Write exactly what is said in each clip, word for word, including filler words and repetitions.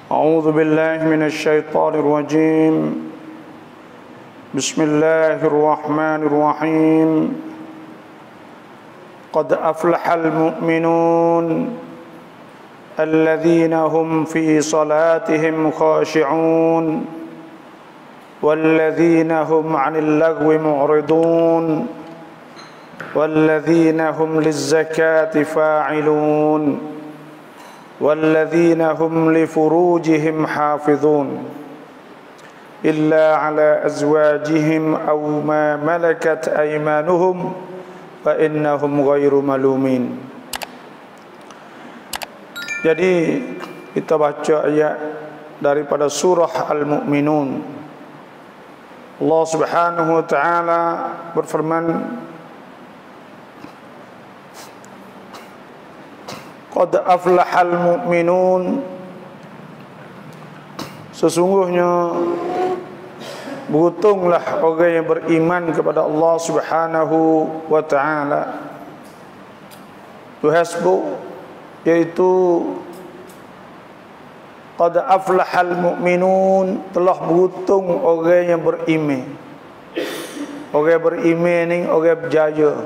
أعوذ بالله من الشيطان الرجيم بسم الله الرحمن الرحيم قد أفلح المؤمنون الذين هم في صلاتهم خاشعون والذين هم عن اللغو معرضون والذين هم للزكاة فاعلون والذين هم لفروجهم حافظون إلا على أزواجهم أو ما ملكت أيمانهم فإنهم غير ملومين. Jadi kita baca ayat daripada surah Al-Mu'minun. Allah Subhanahu wa taala berfirman, Qad aflahal mu'minun, sesungguhnya beruntunglah orang yang beriman kepada Allah Subhanahu wa taala. Tuhasbu, yaitu qad aflahal mu'minun, telah beruntung orang yang beriman. Orang beriman ni orang berjaya.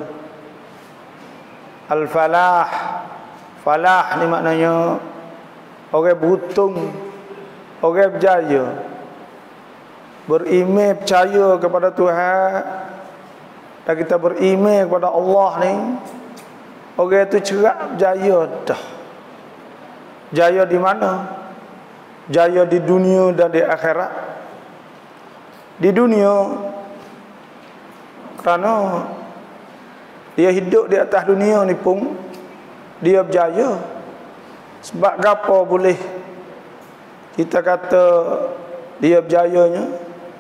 Al-falah, falah ni maknanya orang beruntung, orang berjaya. Beriman, percaya kepada Tuhan, dan kita beriman kepada Allah ni, orang itu cerak berjaya dah. Jaya di mana? Jaya di dunia dan di akhirat. Di dunia kerana dia hidup di atas dunia ni pun dia berjaya. Sebab apa boleh kita kata dia berjayanya?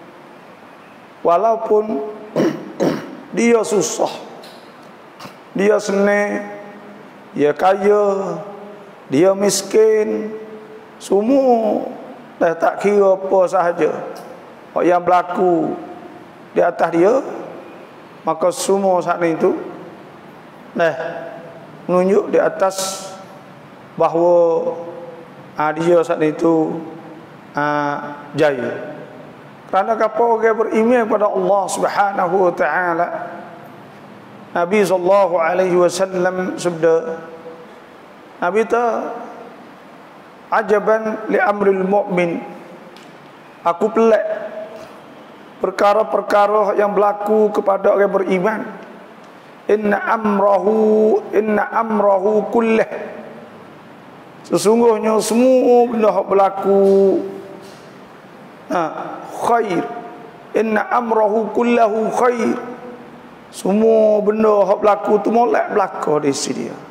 Walaupun dia susah, dia senang, dia kaya, dia miskin, semua dah tak kira apa sahaja apa yang berlaku di atas dia, maka semua saat itu dah menunjuk di atas bahawa ah, dia saat itu ah, jaya. Kerana apa orang beriman kepada Allah Subhanahu wa taala. Nabi sallallahu alaihi wasallam sabda, Nabi ta ajaban li amril mu'min, aku pelik perkara-perkara yang berlaku kepada orang beriman. Inna amrahu inna amrahu kullah, sesungguhnya semua benda yang berlaku ha, khair. Inna amrahu kullahu khair, semua benda yang berlaku tu molek berlaku di sini dia.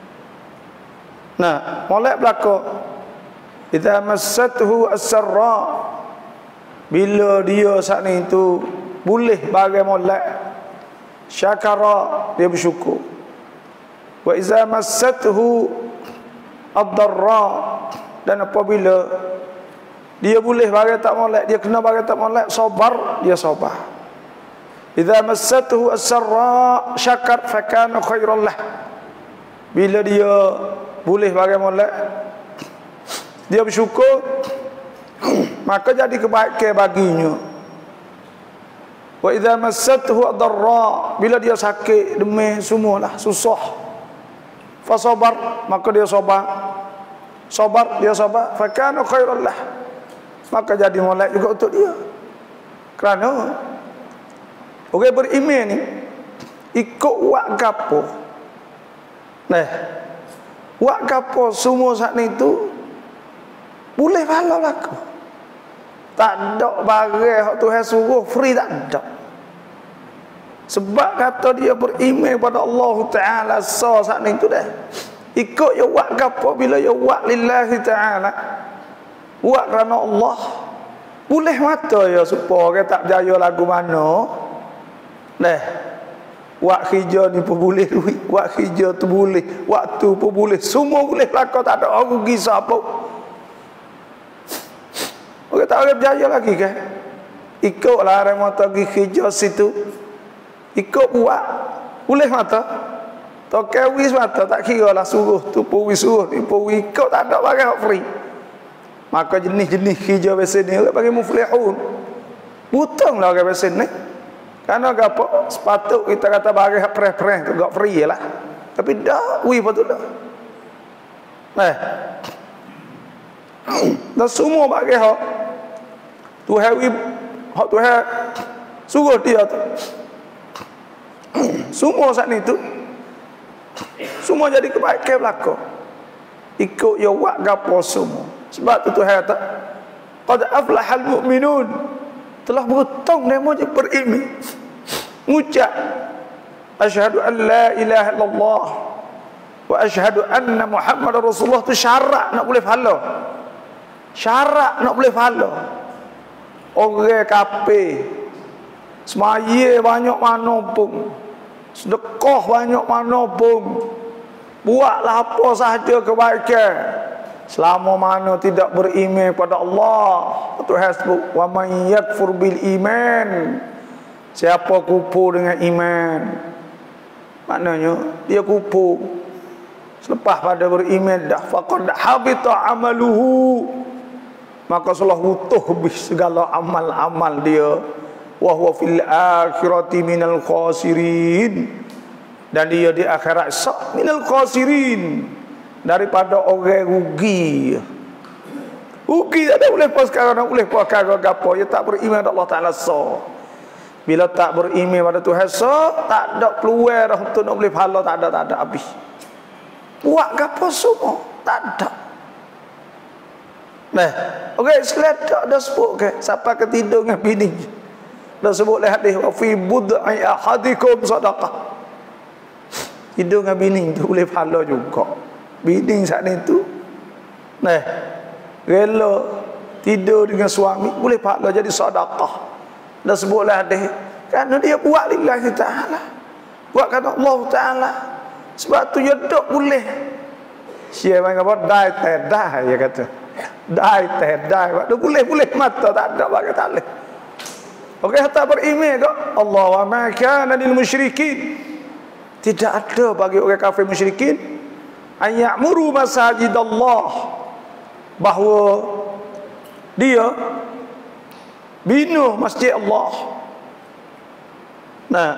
Nah, molek berlaku idza massathu as-sarra, bila dia saat ni tu boleh bagi molek, syakara, dia bersyukur. Wa idza massathu ad-darra, dan apabila dia boleh bagi tak molek, dia kena bagi tak molek, sabar, dia sabar. Idza massathu as-sarra syakar fa kana khairan lah, bila dia boleh bagi molek, dia bersyukur, maka jadi kebaikan baginya. Wa idza massathu ad-darra, bila dia sakit, demam, semualah susah, fa sabar, maka dia sabar. Sabar, dia sabar, fa kana khairan lah, maka jadi molek juga untuk dia. Kerana orang beriman ni ikut wak gapo. Nah, wak gapo semua saat ni tu boleh pahala laku. Tak ada barang hak Tuhan suruh free, tak ada. Sebab kata dia beriman kepada Allah Taala, so saat ni tu dah ikut ya wak gapo, bila ya wak lillahi taala, wak kerana Allah, boleh mata ya supaya orang tak berjaya lagu mana. Nah, wak hijau ni pun boleh duit, wak hijau tu boleh, waktu pun boleh, semua boleh belakang, tak ada orang rugi siapa. Orang tak boleh berjaya lagi kan? Ikutlah orang mata pergi hijau situ, ikut buat, boleh mata. Tokai wis mata tak kira lah suruh tu pun wis suruh ni pun ikut, tak ada barang free. Maka jenis-jenis hijau besin ni orang panggil muflihun. Butanglah orang besin ni. Karena apa? Sepatut kita kata bagi hak preh-preh tu gak free lah. Tapi dah wi patut dah. Eh. Dan semua bagi hak Tuhan wi hak Tuhan suruh dia tu. Semua saat ni tu semua jadi kebaikan belaka. Ikut ya wak gapo semua. Sebab tu Tuhan kata qad aflahal mu'minun, telah beruntung mereka yang berilmu. Ngucap asyhadu an la ilaha illallah wa asyhadu anna muhammadar rasulullah, tu syarat nak boleh pahala. Syarat nak boleh pahala. Orang kafir semaya banyak mana pun, sedekah banyak mana pun, buatlah apa sahaja kebaikan, selama mana tidak beriman pada Allah. Tuhan sebut wa man yakfur bil iman, siapa kufur dengan iman, maknanya dia kufur selepas pada beriman dah, faqad habita amaluhu, maka sudah utuh habis segala amal-amal dia. Wa huwa fil akhirati minal khasirin, dan dia di akhirat sak minal khasirin, daripada orang rugi. Rugi tak ada boleh pas sekarang, tak boleh pas sekarang gapo, dia tak beriman pada Allah Taala so. Bila tak beriman pada Tuhan so, tak ada peluang dah untuk nak boleh pahala, tak ada, tak ada habis. Buat gapo semua tak ada. Nah, okey, seledak dah sebut ke siapa ketidur dengan bini. Dah sebut leh hadis wa fi bud'i ahadikum sadaqah. Tidur dengan bini tu boleh pahala juga. Bini saat ni tu nah, rela tidur dengan suami boleh pahala jadi sedekah. Dah sebutlah hadis kerana dia buat lillahi taala, buat kerana Allah Taala. Sebab tu dia tak boleh siapa yang apa dai tedai, dia kata dai tedai, waktu boleh boleh mata tak ada bagi tak boleh. Okey, hatta beriman kok Allah wa ma kana lil musyrikin, tidak ada bagi orang kafir musyrikin an ya'muru masajidallah, bahawa dia bina masjid Allah. Nah,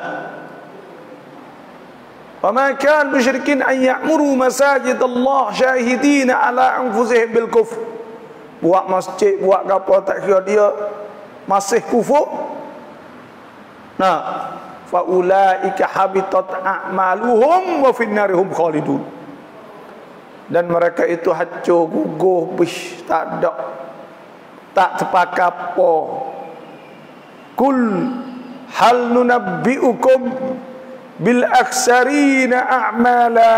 wa ma kana musyrikin an ya'muru masajidallah syahidina ala anfusihim bil kufr, buat masjid buat apa tak kira dia masih kufur. Nah, fa ulaika habitat a'maluhum wa fin narihum khalidun, dan mereka itu hancur gugur bish, tak ada tak terpakai apa. Kul hal nunabbiukum bil aksarina a'mala,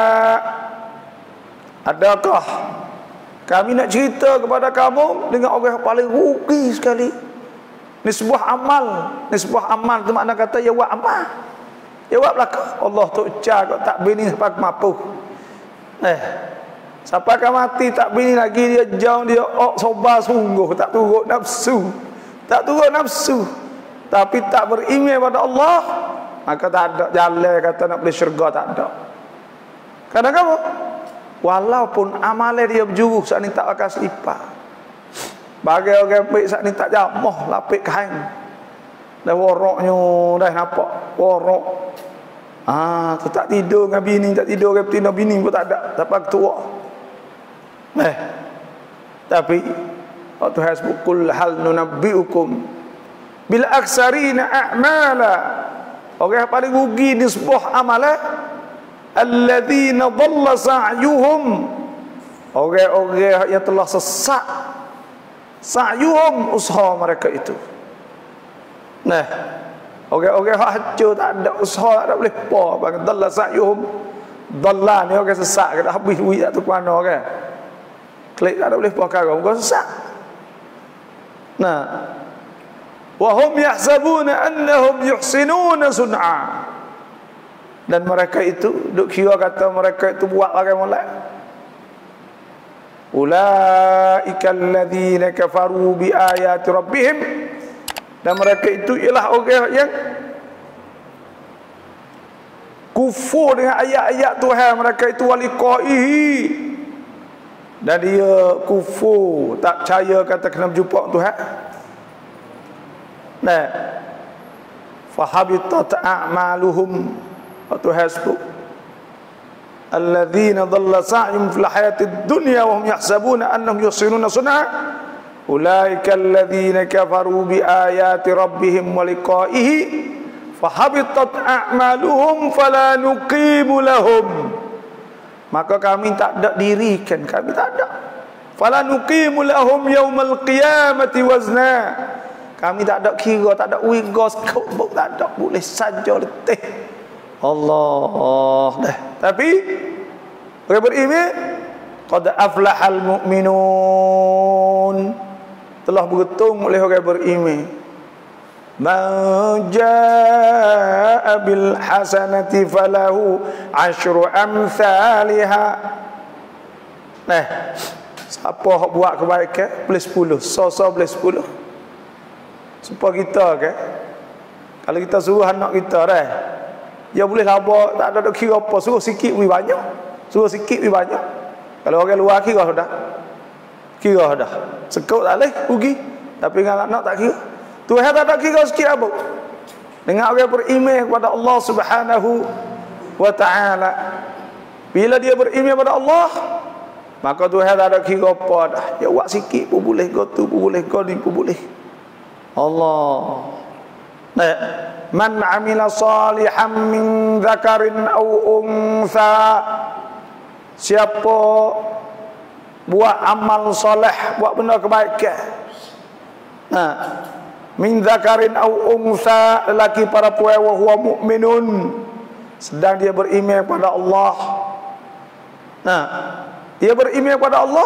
adakah kami nak cerita kepada kamu dengan orang yang paling rugi sekali. Ni sebuah amal, ni sebuah amal tu makna kata ya wa amal, ya wa belaka. Allah tu ucap kau tak bini sampai mampu. Eh, sampai kau mati tak bini lagi, dia jauh, dia ok sobar sungguh, tak turut nafsu, tak turut nafsu, tapi tak beriman pada Allah, maka tak ada jalan kata nak beli syurga, tak ada. Karena kamu walaupun amalnya dia berjuru saat ni tak akan selipar. Bagi orang baik saat ni tak jamah lapik kain, dah woroknya dah nampak worok. Ah, tu tak tidur dengan bini, tak tidur dengan betina bini pun tak ada, sampai ketua. Eh, tapi waktu hasbuk kul hal nunabbiukum bil aksarina a'mala, orang yang paling rugi ni sebuah amalan alladzina dhalla sa'yuhum, orang-orang yang telah sesat sa'yuhum, usaha mereka itu. Nah, orang-orang hancur, tak ada usaha, tak ada boleh apa. Bagi dhalla sa'yuhum, dhalla ni orang sesat, kata habis duit tak tu ke mana kan, klik tak ada boleh apa kara, orang sesat. Nah, wa hum yahsabuna annahum yuhsinuna sun'a, dan mereka itu duk kira kata mereka itu buat orang molek. Ulaika alladzina kafaru bi ayati rabbihim, dan mereka itu ialah orang yang kufur dengan ayat-ayat Tuhan mereka itu, waliqaihi, dan dia kufur, tak percaya kata kena berjumpa Tuhan. Nah, fahabitat a'maluhum, Tuhan sebut alladzina dhalla sa'yuhum fil hayatid dunya wa hum yahsabuna annahum yuhsinuna sun'a ulaika alladzina kafaru bi ayati rabbihim wa liqa'ihi fahabitat a'maluhum fala nuqimu lahum. Maka kami tak ada dirikan, kami tak ada. Fala nuqimu lahum yaumal qiyamati wazna. Kami tak ada kira, tak ada wigo, skop, tak ada, boleh saja letih. Allah dah. Tapi orang beriman qad aflahal mu'minun, telah beruntung oleh orang beriman. Man jaa'a bil hasanati falahu asyru amsalha. Nah, siapa hok buat kebaikan boleh sepuluh, so-so boleh sepuluh. Supaya kita ke, kalau kita suruh anak kita dah, dia boleh labak, tak ada dok kira apa, suruh sikit lebih banyak, suruh sikit lebih banyak. Kalau orang luar kira dah, kira dah, sekut tak boleh rugi, tapi dengan anak tak kira. Tuhan tak ada kira sikit apa. Dengan orang beriman kepada Allah Subhanahu wa taala, bila dia beriman kepada Allah, maka Tuhan tak ada kira apa dah. Ya buat sikit pun boleh, gotu pun boleh, goni pun boleh. Allah. Nah, man amila salihan min dzakarin aw untha, siapa buat amal soleh, buat benda kebaikan, nah, min dzakarin aw untha, lelaki para puai wa huwa mukminun, sedang dia beriman kepada Allah. Nah, dia beriman kepada Allah.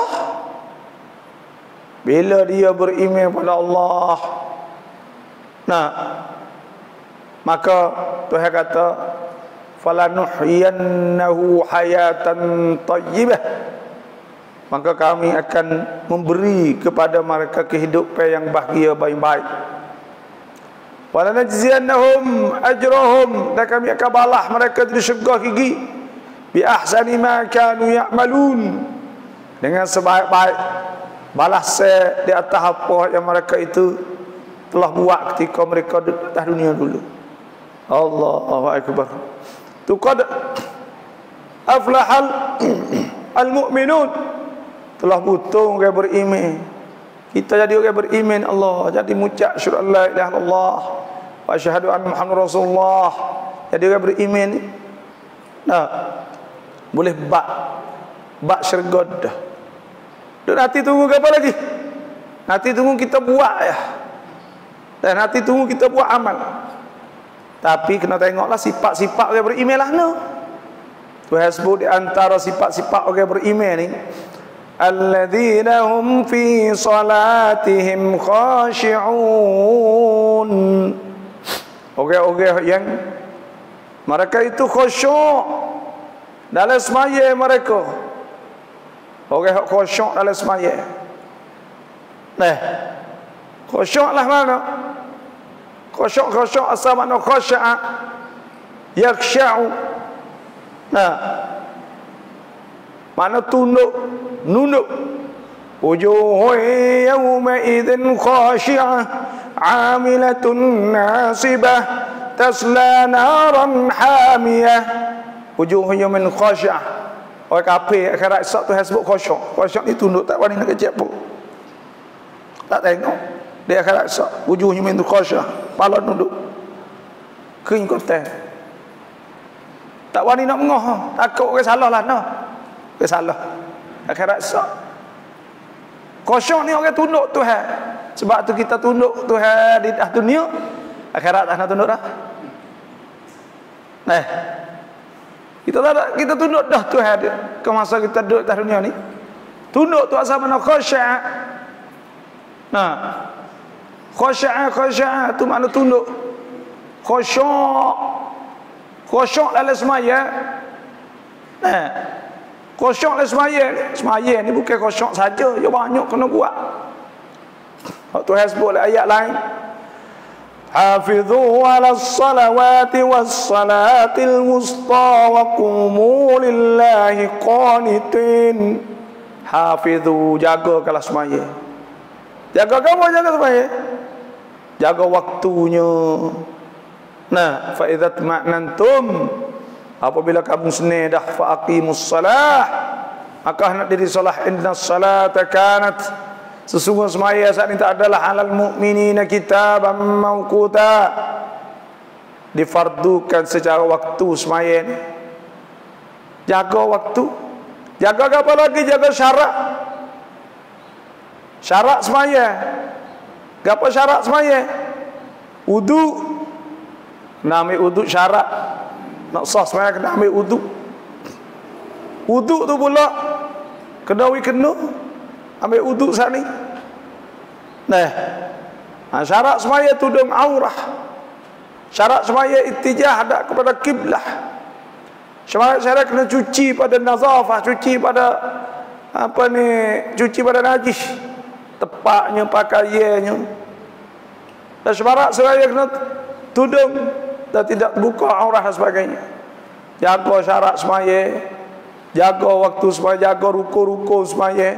Bila dia beriman kepada Allah, nah, maka Tuhan kata falanuhyiyannahu hayatan thayyibah, maka kami akan memberi kepada mereka kehidupan yang bahagia baik-baik. Walanajziyannahum ajrahum, dan kami akan balas mereka di syurga gigi bi ahsani ma kanu ya'malun, dengan sebaik-baik balas di atas apa yang mereka itu telah buat ketika mereka di atas dunia dulu. Allahu akbar. Tu qad aflahal al-mu'minun, telah beruntung orang beriman. Kita jadi orang beriman Allah, jadi mengucap syahadu la ilaha illallah wa asyhadu anna muhammadar rasulullah. Jadi orang beriman ni, nah, boleh bak bak syurga dah. Dan nanti tunggu apa lagi? Nanti tunggu kita buat ya. Dan nanti tunggu kita buat amal. Tapi kena tengoklah sifat-sifat orang beriman lah no. Tuhan sebut di antara sifat-sifat orang beriman ni, alladzina hum fi salatihim khashi'un, orang-orang yang mereka itu khusyuk dalam sembahyang mereka. Orang yang khusyuk dalam sembahyang. Nah, khusyuk lah mana? Khusyuk-khusyuk asal makna khusya'a, yaksya'u. Nah, mana tunduk, nunduk. Wujuhu yawma idzin khashi'ah 'amilatun nasibah tasla naran hamiyah. Wujuhu yawmin khashi'ah. Orang kafir akhirat esok Tuhan sebut khusyuk. Khusyuk ni tunduk, tak wani nak kecek pun. Tak tengok. Dia akhirat esok wujuhnya min khusyuk, kepala tunduk. Kering kotak. Tak wani nak mengoh, takut orang salah lah no. Orang salah. Akhirat esok. Khusyuk ni orang tunduk Tuhan. Sebab tu kita tunduk Tuhan di atas dunia, akhirat tak nak tunduk dah. Nah, kita tak ada, kita tunduk dah Tuhan ke masa kita duduk atas dunia ni. Tunduk tu asal mana khusya'. Nah, khusya' khusya' tu makna tunduk. Khusyuk. Khusyuk dalam sembahyang. Nah, khusyuk dalam sembahyang. Sembahyang ni bukan khusyuk saja, dia banyak kena buat. Tuhan sebut ayat lain, hafizu ala salawati was salatil wusta wa qumu lillahi qanitin. Hafizu, jaga kalau semaya. Jaga kamu jaga semaya. Jaga waktunya. Nah, fa idza tma'nantum, apabila kamu senang dah, fa aqimus salah, maka hendak diri salat. Inna salata kanat, sesungguhnya semaya saat ini tak adalah alal mu'minina kitaban mawquta, difardukan secara waktu semaya ni. Jaga waktu. Jaga apa lagi? Jaga syarat. Syarat semaya. Apa syarat semaya? Wudu. Nak ambil wudu syarat. Nak sah semaya kena ambil wudu. Wudu tu pula kena wi kena ambil wudu saat ni. Nah, ha, syarat semaya tudung aurah. Syarat semaya ittijah hadap kepada kiblah. Syarat syarat kena cuci pada nazafah, cuci pada apa ni, cuci pada najis, tepaknya pakaiannya. Dan syarat semaya kena tudung dan tidak buka aurah dan sebagainya. Jaga syarat semaya, jaga waktu semaya, jaga ruku-ruku semaya.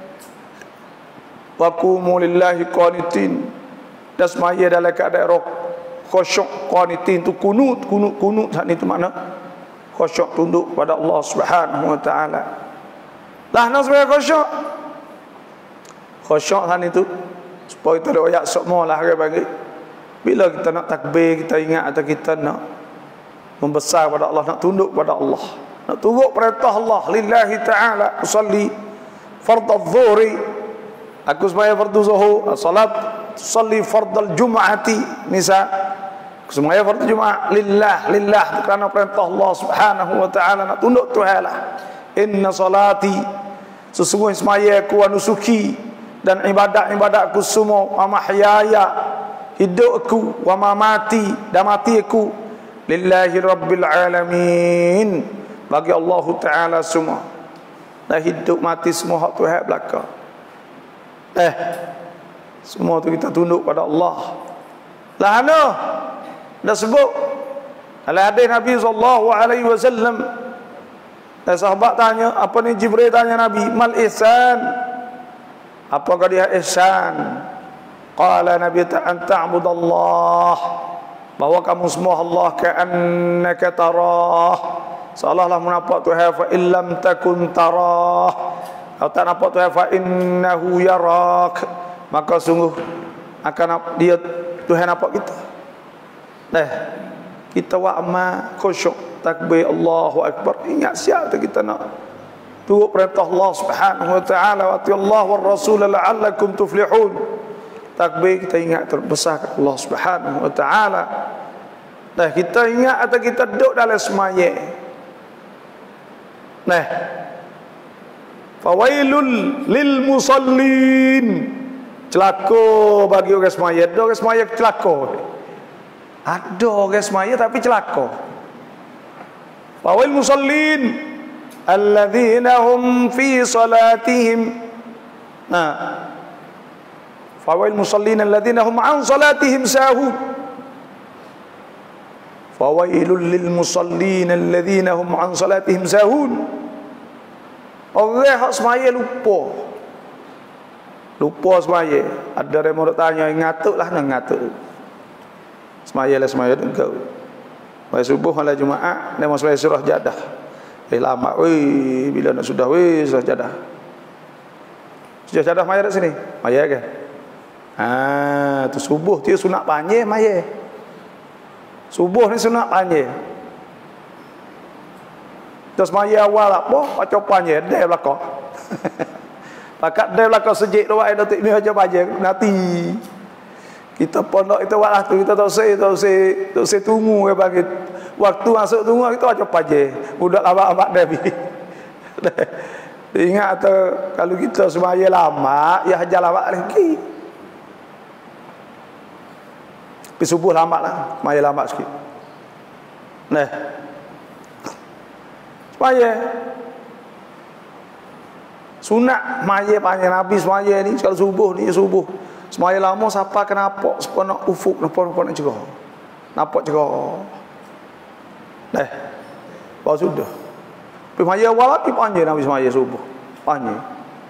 Wa qumu lillahi qanitin, dan semaya dalam keadaan khusyuk. Qanitin tu kunut, kunut, kunut saat itu makna khusyuk, tunduk pada Allah Subhanahu wa taala. Lah nak semaya khusyuk. Khusyuk saat itu supaya kita ayat semua lah bagi. Bila kita nak takbir, kita ingat atau kita nak membesar pada Allah, nak tunduk pada Allah, nak tunduk perintah Allah, lillahi ta'ala usalli fardhu dhuhri, aku semaya fardu zuhur, salat usalli fardhu jum'ati, misal aku semaya fardu jum'ah lillah, lillah kerana perintah Allah Subhanahu wa taala, nak tunduk Tuhan lah. Inna salati, sesungguhnya semaya aku wa nusuki, dan ibadat-ibadatku semua, wa mahyaya, hidupku, wa mamati, dan mati aku, lillahi rabbil alamin, bagi Allah Ta'ala semua. Dan hidup mati semua hak Tuhan belaka. Eh, semua tu kita tunduk pada Allah. Lah ana dah sebut dalam hadis Nabi sallallahu alaihi wasallam, dan sahabat tanya, apa ni, Jibril tanya Nabi, mal ihsan, apakah dia ihsan? Qala Nabi ta'an ta'budallah, bahwa kamu semua Allah ka'annaka tarah, seolah-olah menampak Tuhan, fa illam takun tarah, kalau tak nampak Tuhan, fa innahu yarak, maka sungguh akan dia Tuhan nampak kita. Nah, kita wa'ma khusyuk takbir Allahu akbar, ingat siap tu kita nak turut perintah Allah Subhanahu wa taala, wa atiullah war rasul la'allakum tuflihun. Takbir kita ingat terbesar Allah Subhanahu wa taala. Nah, kita ingat atau kita duduk dalam semaya. Nah, fawailul lil musallin, celaka bagi orang semaya. Ada orang semaya celaka. Ada orang semaya tapi celaka. Fawail musallin alladzina hum fi salatihim. Nah, fawail musallin alladzina hum an salatihim sahun. Fawailul lil musallin alladzina hum an salatihim sahun. Orang hak semaya lupa. Lupa semaya. Ada yang mau tanya, ngatuklah nak ngatuk. Semaya lah semaya engkau. Mai subuh malam Jumaat, dia mau semaya surah jadah. Eh lama weh, bila nak sudah weh surah jadah. Surah jadah maya kat sini. Maya ke? Ah, tu subuh dia sunat panjang maya. Subuh ni sunat panjang. Terus maya awal apa? Baca panjang dia belaka. Pakat dia belaka sejik doa detik ni aja panjang nanti. Kita pondok itu walah tu kita tak usah tak usah tak usah tunggu ke bagi waktu masuk tunggu kita baca panjang. Budak lama-lama Nabi. Ingat atau kalau kita semaya lama ya hajar lama lagi. Tapi subuh lama lah, semaya lama sikit. Nah, semaya sunat maya panjang Nabi semaya ni kalau subuh ni subuh. Semaya lama siapa kenapa siapa nak ufuk nampak-nampak nak cerah. Nampak cerah. Nah, baru sudah. Tapi maya awal lagi panjang Nabi semaya subuh. Panjang.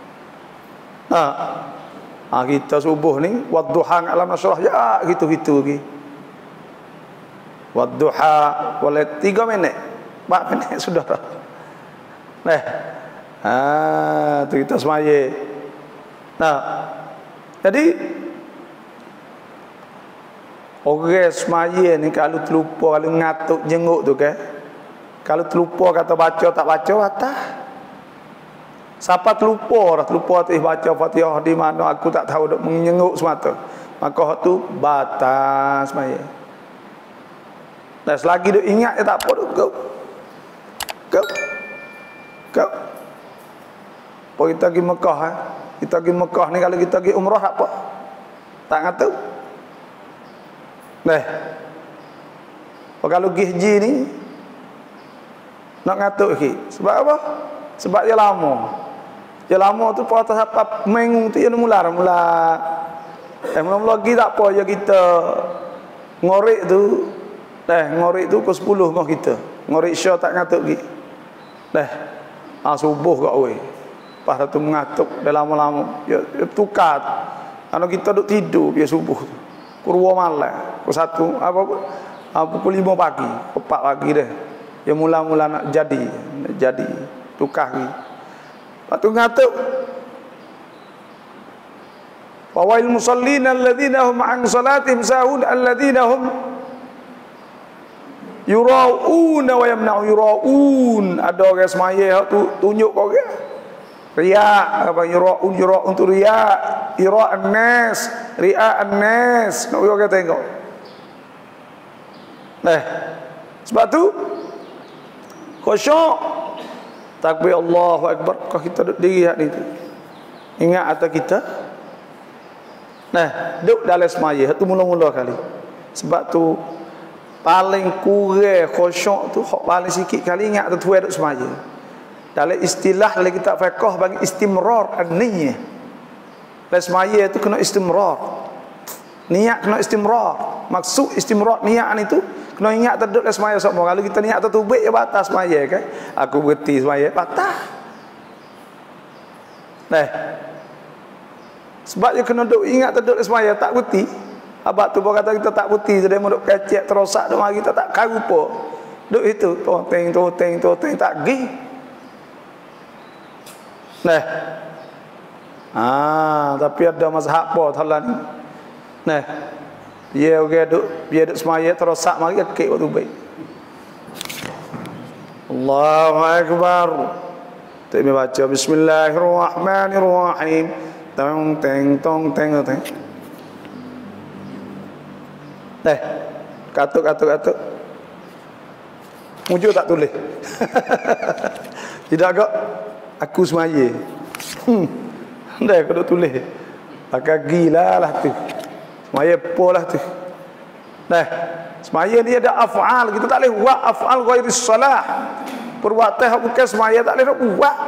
Nah, ha, kita subuh ni wadduha alam nasrah ya gitu-gitu lagi. Wadduha boleh tiga minit, empat minit sudah. Nah, ha, tu kita semaya. Nah, jadi orang semaya ni kalau terlupa, kalau ngatuk jenguk tu kan, kalau terlupa kata baca tak baca batal. Siapa terlupa, terlupa tu baca Fatihah di mana aku tak tahu dok menyenguk semata, maka hak tu batal semaya. Dan selagi dok ingat dia tak apa dok go go go. Poi kita pergi Mekah eh? Kita pergi Mekah ni kalau kita pergi umrah apa tak ngatuk. Nah, kalau pergi haji ni nak ngatuk lagi. Sebab apa? Sebab dia lama. Dia lama tu pada apa mengung tu dia mula mula. Eh mula-mula lagi tak apa je kita ngorek tu. Eh ngorek tu pukul sepuluh mah kita. Ngorek Isya tak ngatuk lagi. Dah. Ah subuh kat we. Lepas tu mengatuk dah lama-lama. Ya, ya tukar. Kalau kita duk tidur dia subuh tu. Kurwa malam. Pukul satu apa ah, pukul lima pagi, empat pagi dah. Dia mula-mula nak jadi, nak jadi tukar lagi. Lepas tu ngatuk. Fawail musallin alladhina hum an salatihim sahun alladhina hum yura'un wa yamna'u yura'un. Ada orang semaya tu tunjuk kau ke? Riya apa yura'un yura'un tu riya, ira'an nas, ria'an nas. Nak orang tengok. Nah, sebab tu khusyuk takbir Allahu Akbar kalau kita duduk diri hak ni tu. Ingat atas kita. Nah, duduk dalam semaya tu mula-mula kali. Sebab tu paling kurang khusyuk tu hak paling sikit kali ingat tu tuan duduk semaya. Dalam istilah dalam kitab fiqh bagi istimrar an-niyyah. Dalam semaya tu kena istimrar. Niat kena istimrar. Maksud istimrar niat ni tu kena ingat terduk dalam semaya semua. Kalau kita niat tertubik ya batas semaya kan. Aku berhenti semaya batas. Nah. Sebab dia kena duk ingat terduk dalam semaya tak berhenti. Abang tu kata kita tak berhenti jadi mau duk kecek terosak duk mari kita tak kau apa. Duk itu toteng toteng toteng tak gi. Nah. Ah, tapi ada mazhab apa thalan ni. Nah. Dia orang duk dia duk semaya terosak mari kek waktu baik. Allahu Akbar. Tak baca bismillahirrahmanirrahim. Tong teng tong teng teng. Dah. Katuk katuk katuk. Mujur tak tulis. Tidak agak aku semaya. Hmm. Dah aku duk tulis. Pakai gila lah tu. Semaya polah tu. Nah, semaya ni ada af'al. Kita tak boleh buat af'al ghairis salah. Perbuatan hak bukan semaya tak boleh buat.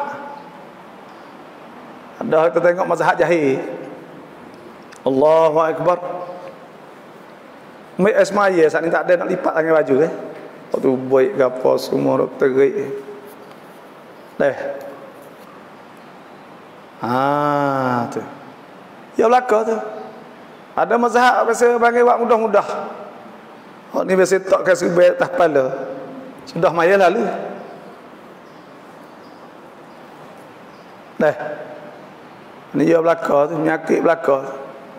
Ada kita tengok mazhab Jahil. Allahu Akbar. Mai semaya saat ni tak ada nak lipat tangan baju eh. Waktu baik gapo semua dok terik. Dah. Ah tu. Ya belaka tu. Ada mazhab biasa bagi buat mudah-mudah. Hak ni biasa tak kasi baik atas kepala. Sudah maya lalu. Dah. Ni ya belaka tu, penyakit belaka.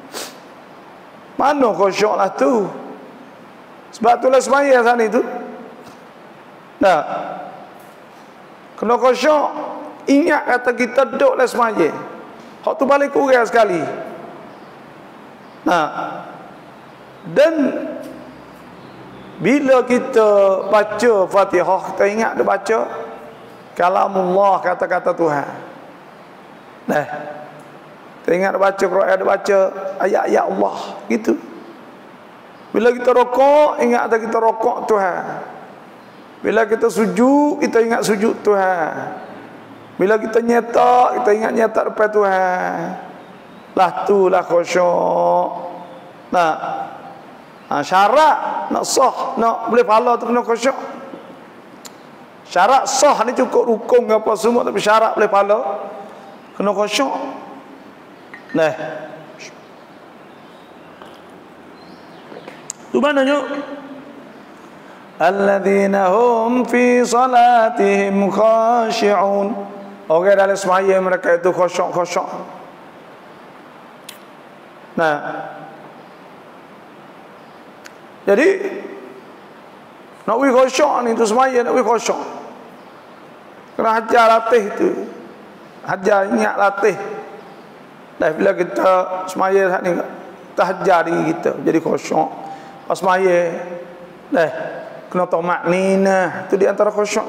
Mana khusyuk lah tu. Sebab itulah semaya sana tu. Nah. Kena khusyuk. Ingat kata kita duduk lah semaya. Hak tu balik kurang sekali. Nah, dan bila kita baca Fatihah, kita ingat dia baca kalamullah, kata-kata Tuhan. Nah, kita ingat dia baca Quran, dia baca ayat-ayat Allah gitu. Bila kita rokok, ingat kita rokok Tuhan. Bila kita sujud, kita ingat sujud Tuhan. Bila kita nyetak, kita ingat nyetak depan Tuhan. Lah tu lah khusyuk. Nah, ha, syarat nak sah, nak boleh pahala tu kena khusyuk. Syarat sah ni cukup rukun apa semua, tapi syarat boleh pahala kena khusyuk. Nah. Tu mananya? Alladzina hum fi salatihim khashi'un. Orang dalam sembahyang mereka itu khusyuk-khusyuk. Nah. Jadi nak wi khusyuk ni tu sembahyang nak wi khusyuk. Kena hajar latih tu. Hajar ingat latih. Dah bila kita sembahyang saat ni kita hajar diri kita jadi khusyuk. Pas sembahyang dah kena tamakninah, tu di antara khusyuk.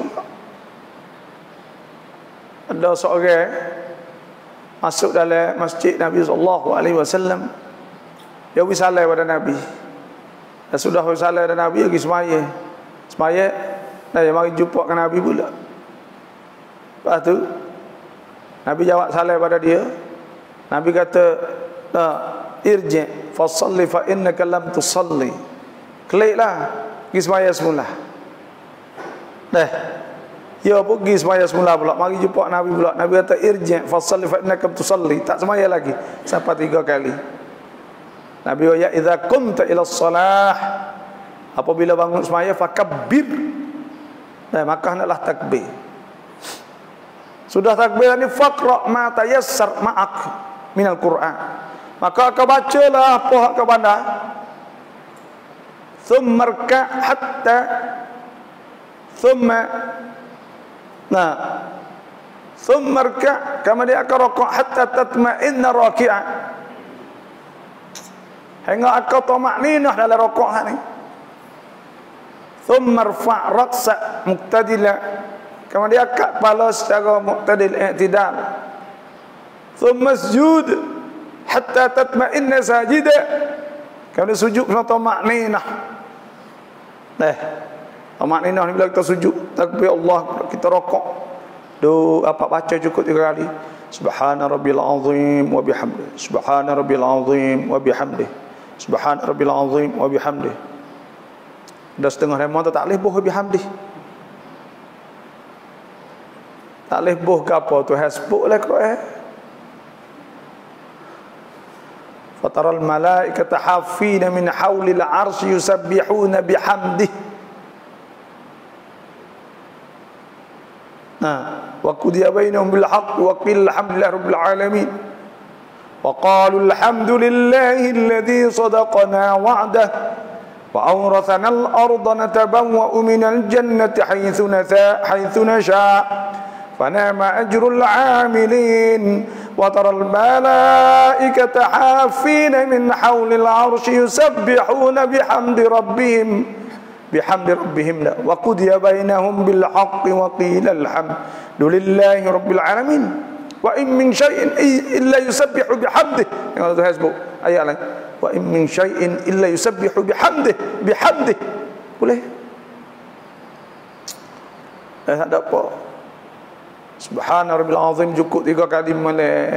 Ada seorang masuk dalam masjid Nabi sallallahu alaihi wasallam. Dia pergi salam pada Nabi. Dah sudah pergi salam pada Nabi pergi sembahyang. Sembahyang dah mari jumpa dengan Nabi pula. Lepas tu Nabi jawab salam pada dia. Nabi kata, "Nah, irji' fa shalli fa innaka lam tusalli." Keliklah, pergi sembahyang semula. Dah. Ya pergi sembahyang semula pula. Mari jumpa Nabi pula. Nabi kata, "Irji' fa shalli fa innaka lam tusalli." Tak sembahyang lagi sampai tiga kali. Nabi kata, "Ya idza qumta ila shalah." Apabila bangun sembahyang fakabbir. Nah, maka hendaklah takbir. Sudah takbir ni faqra ma tayassar ma'ak minal Quran. Maka kau bacalah apa hak kau pandai. Thumma rka' hatta thumma nah thumma rka' kemudian kau rukuk hatta tatma'inna raki'an. Hingga kau tamakninah dalam rukuk ni. Thumma rfa' ra'sa muqtadila. Kemudian angkat kepala secara muqtadil i'tidal. Thumma sujud hatta tatma'inna sajida. Kemudian sujud kena tamakninah. Nah, tamakninah ni bila kita sujud, takbir Allah, kita rokok. Do apa baca cukup tiga kali. Subhana rabbil azim wa bihamdihi. Subhana rabbil azim wa bihamdihi. Subhana rabbil azim wa bihamdihi. Dah setengah remon tak boleh boh bihamdihi. Tak boleh boh ke apa tu hasbuk lah Quran. Fataral malaikata hafina min hawlil arsy yusabbihuna bihamdihi. Nah, wa qudiya bainahum bil haqq wa qila alhamdulillahi rabbil alamin. Wa qalu alhamdulillahi alladhi sadaqana wa'dahu wa awrathana al-ardha natabawwa'u minal jannati haythu nasha haythu nasha. فنعم أجر العاملين وترى الملائكة حافين من حول العرش يسبحون بحمد ربهم بحمد ربهم وقضي بينهم بالحق وقيل الحمد لله رب العالمين وإن من شيء إلا يسبح بحمده. وإن من شيء إلا يسبح بحمده بحمده. Boleh? Eh, tak ada apa. Subhana rabbil azim cukup tiga kali molek.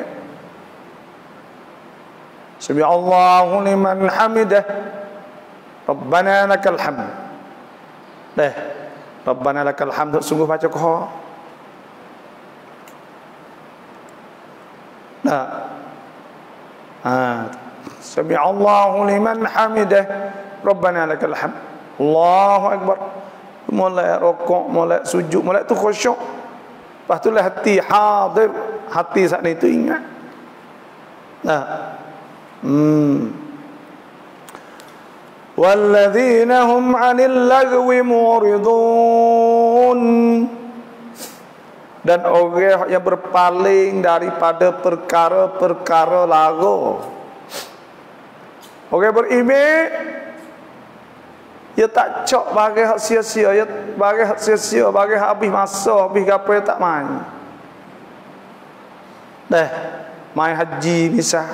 Subhanallahu liman hamidah. Rabbana lakal hamd. Dah. Rabbana lakal hamd sungguh baca kau. Nah. Ah. Subhanallahu liman hamidah. Rabbana lakal hamd. Allahu akbar. Molek rukuk, molek sujud, molek tu khusyuk. Lepas tu lah hati hadir, hati saat itu ingat. Nah, hmm. Walladzina hum 'anil lagwi muridun. Dan orang yang berpaling daripada perkara-perkara lagu. Orang beriman dia tak cok bagi hak sia-sia, dia bagi hak sia-sia, bagi hak habis masa, habis apa dia tak main. Dah, main haji misal.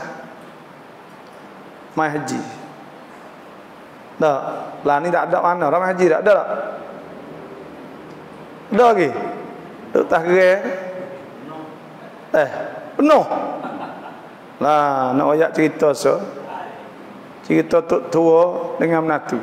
Main haji. Dah, lah ni tak ada mana, orang haji tak ada tak? Ada lagi? Duk tak kira. Eh, penuh. Lah, nak ayat cerita so. Cerita tok tua dengan menatu.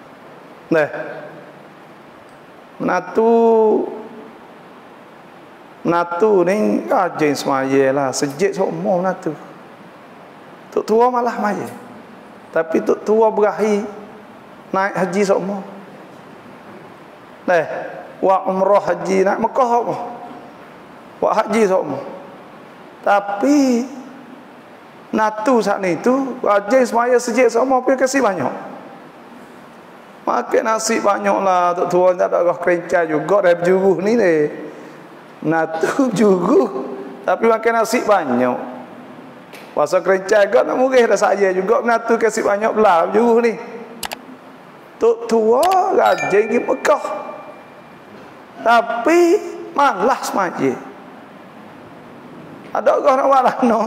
Nah, menatu Natu ni rajin semaya lah. Sejik semua natu. Tok tua malah maya. Tapi tok tua berakhir naik haji semua. Leh, wa umrah haji naik Mekah semua. Wa haji semua. Tapi natu saat ni tu rajin semaya sejik semua pergi kasih banyak. Makan nasi banyak lah. Tok tua tak ada roh kerenca juga. Dah juruh ni ni. Natu juruh. Tapi makan nasi banyak. Pasal kerenca agak nak murih dah saya juga. Natu kasih banyak belah juruh ni. Tok tua rajin pergi Mekah. Tapi malas semaya. Ada orang nak buat no.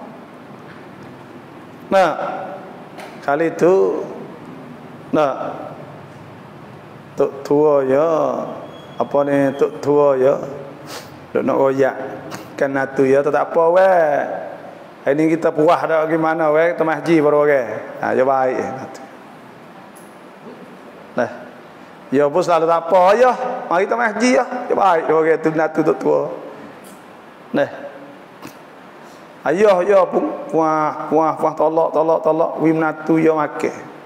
Nah, kali tu nah tok tua ya, apa ni tok tua ya, dok nak royak kan natu ya, tak apa weh. Hari ni kita puas dah bagaimana weh, kita masjid baru orang. Ha, ya baik natu. Nah, ya pun selalu tak apa ya, mari kita masjid ya, ya baik orang tu natu tok tua. Nah, ayah ya pun puas puas puas tolak tolak tolak wim natu ya makan.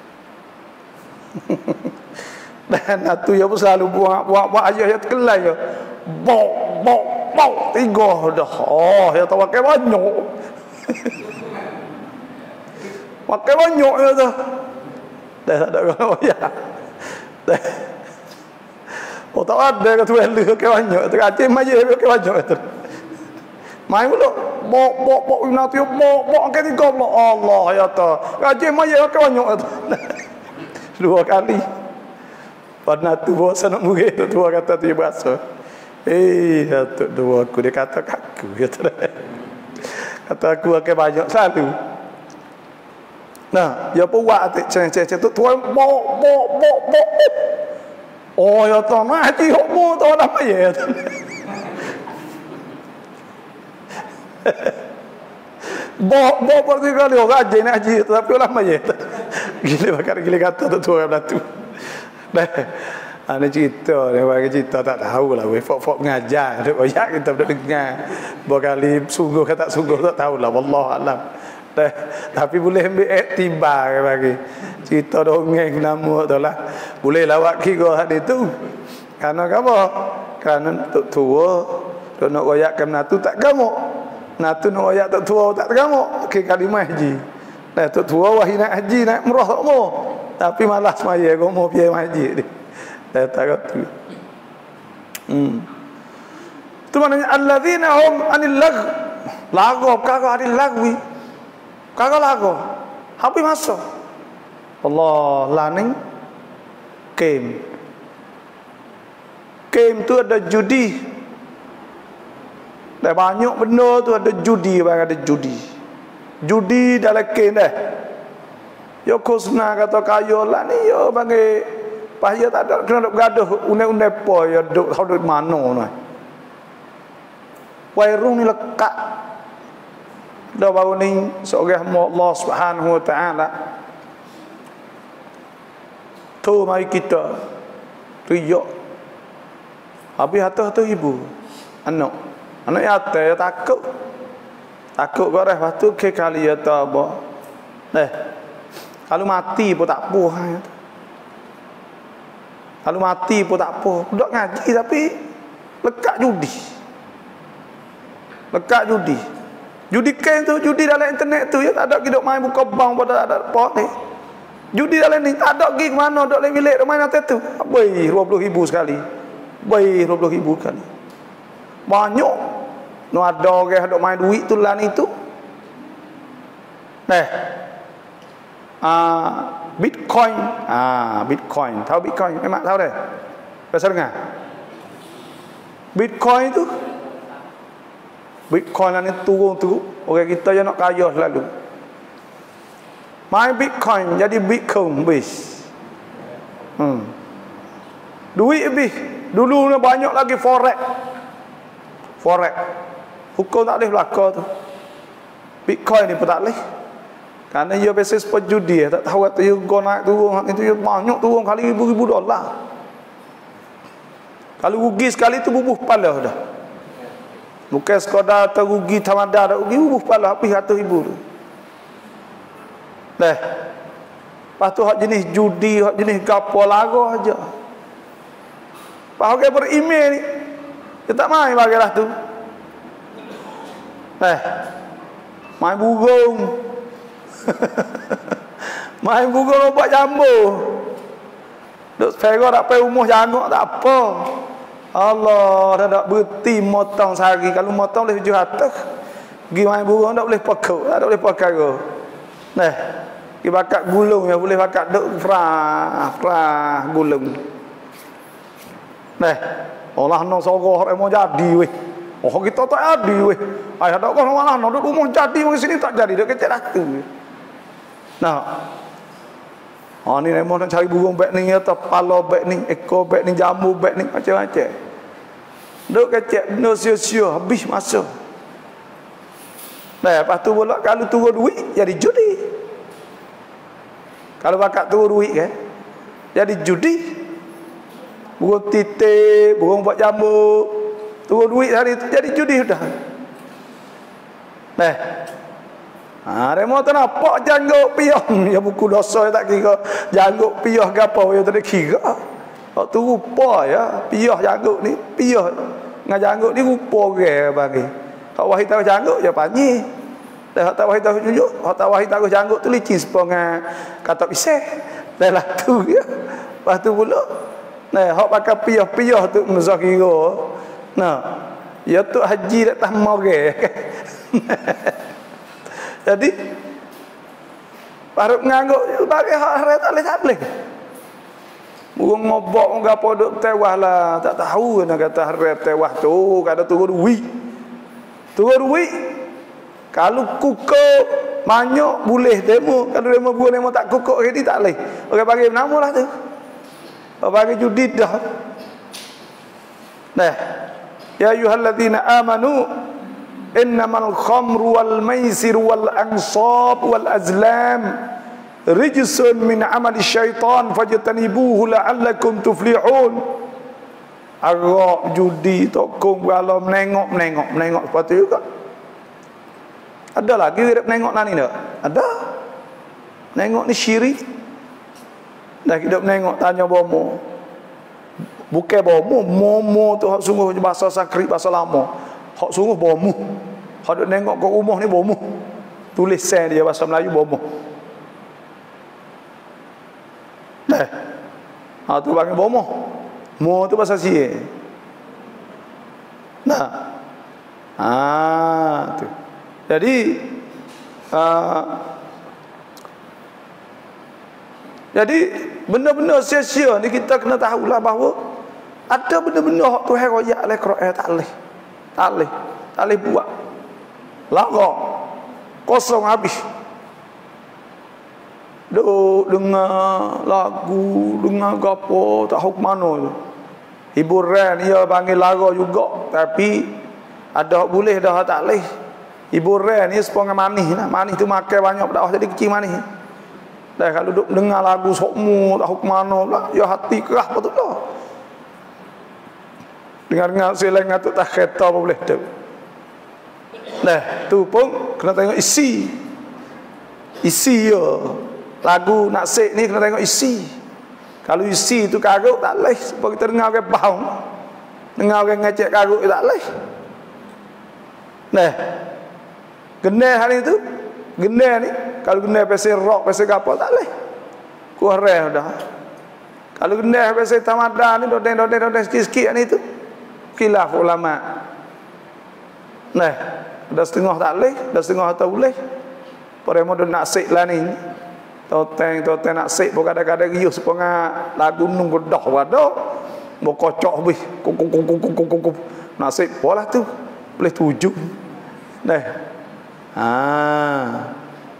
Dan natu ya pun selalu buat buat buat ayah ya terkelai ya. Bok bok bok tiga dah. Oh ya tak pakai banyak. Pakai banyak ya tu. Dah tak ada kalau ya. Dah. Oh tak ada ke tu elok pakai banyak. Teracim aja pakai banyak tu. Mai pula bok bok bok natu ya bok bok ke tiga Allah ya tu. Teracim aja pakai banyak tu. Dua kali. Pada tu bawa sana murid tu tua kata tu bahasa. Eh, tu dua aku dia kata aku kata. Kata aku akan banyak selalu. Nah, ya pun buat ceng-ceng tu tua bok bok bok bok. Oh, ya tu mati hokmu tu dah payah tu. Bok bok berarti kali orang aje nak haji tapi orang payah. Gila bakar gila kata tu tua batu. Dah, ana cerita ni bagi cerita tak tahu lah. Fok-fok ngajar, duk royak kita duk dengar. Berkali sungguh ke tak sungguh tak tahu lah. Wallah alam. Dah, tapi boleh ambil iktibar bagi cerita dongeng nama tu lah. Boleh lawak kira hadis tu. Karena apa? Kerana tok tua duk nak royakkan natu tak gamuk. Natu nak royak tok tua tak gamuk. Ke kalimah haji. Dah tok tua wahai nak haji nak umrah tak mau. Tapi malas maya kau mau pergi masjid ni. Dah tak tu. Hmm. Tu maknanya alladzina hum anil lag. Lagu kagak anil lagwi. Kagak lagu. Hapi masuk. Allah laning game. Game tu ada judi. Dah banyak benda tu ada judi, bang ada judi. Judi dalam game dah. Yo kusna kata kayo lah ni yo bagi pahaya tak ada kena duk gaduh une-une apa ya duk tahu duk mana nah. Wairung ni lekat. Dah baru ni seorang Allah Subhanahu wa taala. Tu mari kita riak. Habis hatu-hatu ibu. Anak. Anak ya tak takut. Takut kau dah lepas tu ke kali ya tak apa. Eh kalau mati pun tak apa. Kalau mati pun tak apa. Budak ngaji tapi lekat judi. Lekat judi. Judi kain tu, judi dalam internet tu ya tak ada hidup main buka bank pada ada apa ni. Judi dalam ni tak ada pergi ke mana, dok dalam bilik dok main atas tu. Baik dua puluh ribu sekali. Baik dua puluh ribu sekali. Banyak. No ada orang dok main duit tu lah ni tu. Nah. Ah, Bitcoin, ah Bitcoin, tahu Bitcoin? Memang tahu deh. Pasal dengar? Bitcoin tu, Bitcoin ni turun tu, orang kita yang nak kaya selalu. Main Bitcoin jadi Bitcoin bis. Hmm. Duit lebih. Dulu ni banyak lagi forex. Forex. Hukum tak boleh berlaku tu. Bitcoin ni pun tak boleh. Karena ia basis penjudi, tak tahu kata ia go naik turun, itu ia banyak turun kali ribu-ribu dolar. Kalau rugi sekali tu bubuh kepala dah. Bukan sekadar terugi tamada dak rugi ubuh pala habis ratus ribu tu. Dah. Lepas tu hak jenis judi, hak jenis gapo lago aja. Pak orang beremail ni dia tak main bagilah tu. Eh. Main burung. Main burung lompat jambu. Duk fero tak pai rumah jangok tak apa. Allah dah tak berhenti motong sehari. Kalau motong boleh tujuh ratus. Pergi main burung tak boleh pokok, tak boleh perkara. Nah, pergi bakat gulung yang boleh bakat duk frah, frah gulung. Nah, Allah no soroh rek mau jadi weh. Oh kita tak jadi weh. Ayah dak kau malah no duk rumah jadi mari sini tak jadi dak kecek ratu. Nah. Oh ni remo nak cari burung bek ni atau pala bek ni, ekor bek ni, jambu bek ni macam-macam. Duk kecek benda sia-sia habis masa. Nah, lepas tu pula kalau turun duit jadi judi. Kalau bakat turun duit kan jadi judi. Burung titik, burung buat jambu, turun duit hari tu jadi judi sudah. Nah. Ha remo tu nampak janggut piah. Ya buku dosa tak kira janggut piah gapo ya tak kira. Hak tu rupa ya, piah janggut ni, piah dengan janggut ni rupa orang bagi. Hak wahi tahu janggut ya panyi. Dan hak tak wahi tahu tunjuk, hak tak wahi tahu janggut tu licin seponga kata pisah. Dah lah tu ya. Lepas tu pula nah hak pakai piah-piah tu mezah kira. Nah, ya tu haji dak tah moreh. Jadi baru ngangguk bagi hak hari tak boleh tak boleh. Burung ngobok ngapo duk tewah lah, tak tahu nak kata hari tewah tu kada turun duit. Turun duit. Kalau kukuk banyak boleh demo, kalau demo buah demo tak kukuk jadi tak boleh. Orang bagi nama lah tu. Orang bagi judi dah. Nah. Ya ayyuhalladzina amanu innamal khamru wal maisir wal ansab wal azlam rijsun min amali syaitan fajtanibuhu la'allakum tuflihun. Arak, judi, tokong kalau menengok menengok menengok seperti juga. Ada lagi hidup menengok nani tak? Ada. Nengok ni syirik. Dah hidup menengok tanya bomo. Bukan bomo, momo tu hak sungguh bahasa Sanskrit bahasa lama. Hak sungguh bomo. Hak duk nengok kat rumah ni bomo. Tulis sen dia bahasa Melayu bomo. Nah. Ha tu panggil bomo. Mo tu bahasa Sia. Nah. Ah tu. Jadi uh, jadi benda-benda sia-sia ni kita kena tahulah bahawa ada benda-benda hak Tuhan royak oleh Quran tak leh. Tak leh. Tak leh buat. Lara. Kosong habis. Duk dengar lagu, dengar gapo, tak tahu ke mana tu. Hiburan dia panggil lara juga, tapi ada hak boleh dah hak tak leh. Hiburan ni sepongan manis lah. Manis tu makan banyak dah jadi kecil manis. Dah kalau duk dengar lagu sokmu tak tahu ke mana pula, ya hati kerah betul lah. Dengar-dengar seleng ngatuk tak kereta apa boleh tu. Nah, tu pun kena tengok isi. Isi ya. Lagu naksik ni kena tengok isi. Kalau isi tu karuk tak leh, sebab kita dengar orang bau. Dengar orang ngecek karuk tak leh. Nah. Genah hari tu, genah ni kalau genah pasal rock, pasal apa tak leh. Kurang dah. Kalau genah pasal tamada ni dodeng-dodeng sikit-sikit ni tu. Khilaf ulama. Nah, ada setengah tak leh, ada setengah tak boleh. Pada model naksik lah ni. Toteng toteng naksik pun kadang-kadang riuh sepenga lagu nung bedah wadah. Mau kocok habis. Kuk kuk kuk kuk kuk kuk. Naksik polah tu. Boleh tujuh. Nah. Ah.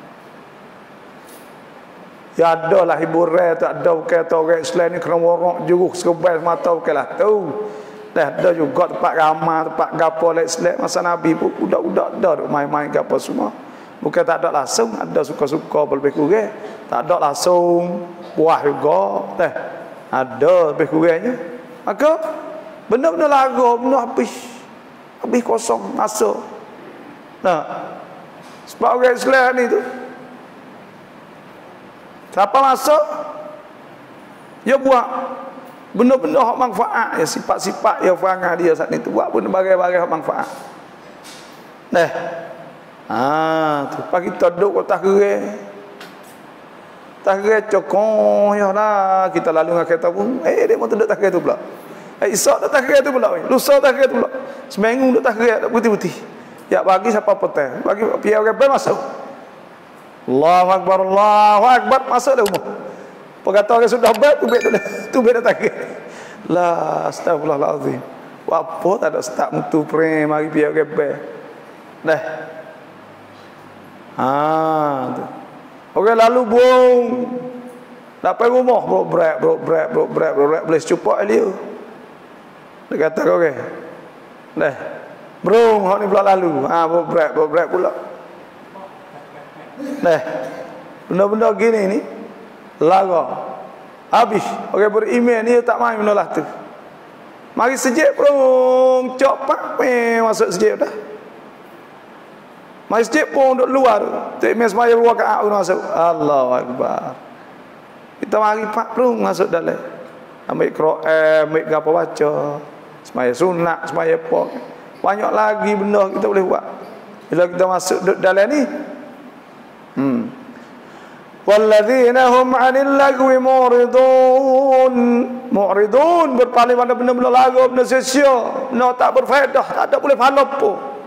Ya ada lah hiburan tak ada kata orang Islam ni kena warok juruk serbai mata okey lah tu. Dah ada juga tempat ramah, tempat gapo oleh Islam masa Nabi pun budak-budak dah main-main gapo semua. Bukan tak ada langsung, ada suka-suka lebih kurang. Tak ada langsung buah juga. Dah ada lebih kurangnya. Maka benda-benda lagu, benda habis. lebih kosong masa. Nah, sebab orang Islam ni tu siapa masa dia buat benda-benda hak manfaat, ya sifat-sifat yang perangai dia saat ni tu buat benda bagai-bagai hak manfaat. Nah, ah tu pagi kita duduk kota kere. Tak kere cokong ya lah kita lalu dengan kereta pun eh dia mau duduk tak kere tu pula. Eh esok tak kere tu pula, lusa tak kere tu pula. Seminggu duduk tak kere tak putih-putih. Ya bagi siapa petang, bagi pihak orang masuk. Allahu akbar, Allahu akbar, masuk dah rumah. Perkata orang sudah bet tu bet tu bet tak kere. La astagfirullahalazim. Apa tak ada start mutu prem mari pihak orang. Dah. Ah tu. Orang lalu buang. Dapat rumah bro brek bro brek bro brek bro brek boleh cupak dia. Dia kata kau orang. Dah. Bro, hak ni pula lalu. Ah bro brek bro brek pula. Dah. Benda-benda gini ni lara. Habis orang beriman ni tak main benda lah tu. Mari sejak bro cok pak masuk sejak dah. Masjid pun duduk luar tu. Tak mes semaya dua rakaat pun masuk. Allahu akbar. Kita mari pak pun masuk dalam. Ambil Quran, ambil gapo baca. Semaya sunat, semaya apa. Banyak lagi benda kita boleh buat. Bila kita masuk duduk dalam ni. Hmm. Walladzina hum 'anil lagwi mu'ridun. Mu'ridun berpaling pada benda-benda lagu, benda sia-sia, benda tak berfaedah, tak ada boleh pahala apa.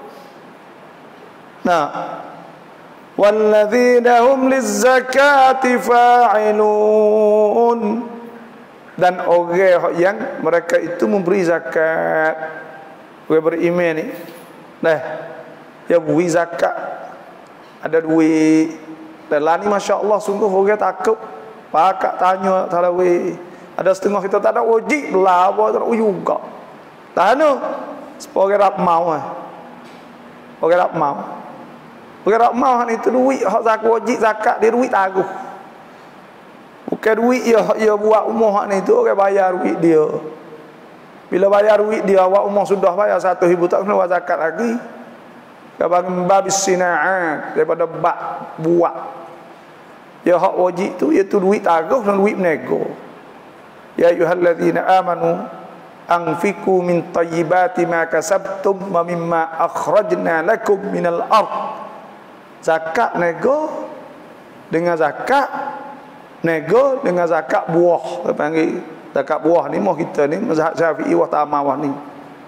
Nah, walladzina hum lizzakati fa'ilun, dan orang yang mereka itu memberi zakat. Orang beriman ni, nah, dia beri zakat, ada duit. Dan lah ni masya-Allah sungguh orang takut. Pakak tanya tarawih. Ada setengah kita tak ada wajib lah, apa tak ada juga. Tak ada. Sebab orang rap mau ah. Orang rap mau. Orang rap mau ni tu duit hak zakat wajib zakat dia duit taruh. Bukan duit ya ya buat umur hak ni tu orang bayar duit dia. Bila bayar duit dia awak umur sudah bayar satu ribu tak kena buat zakat lagi. Kabang babis sina'at daripada bak buat. Ya hak wajib tu iaitu duit taruh dan duit menego. Ya ayyuhalladzina amanu anfiqu min thayyibati ma kasabtum wa mimma akhrajna lakum minal ardh. Zakat nego dengan zakat, nego dengan zakat buah. Kita panggil zakat buah ni mau kita ni mazhab Syafi'i wa Ta'amawah ni.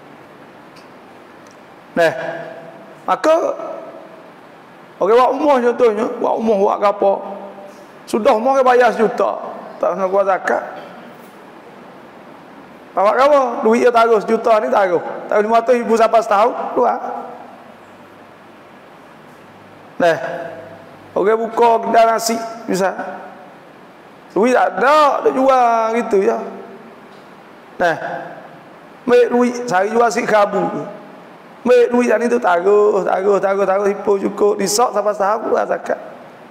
Nah, maka orang buat umur contohnya, buat umur buat apa? Sudah umur bayar sejuta, tak kena buat zakat. Awak apa? Duit dia taruh sejuta ni taruh. Taruh lima ratus ribu sampai setahun, keluar. Nah, orang buka kedai nasi misal. Duit tak ada, dia jual gitu ya. Nah, ambil duit, cari jual si kabu. Ambil duit yang itu taruh, taruh, taruh, taruh, hipo cukup, disok sampai setahun keluar zakat.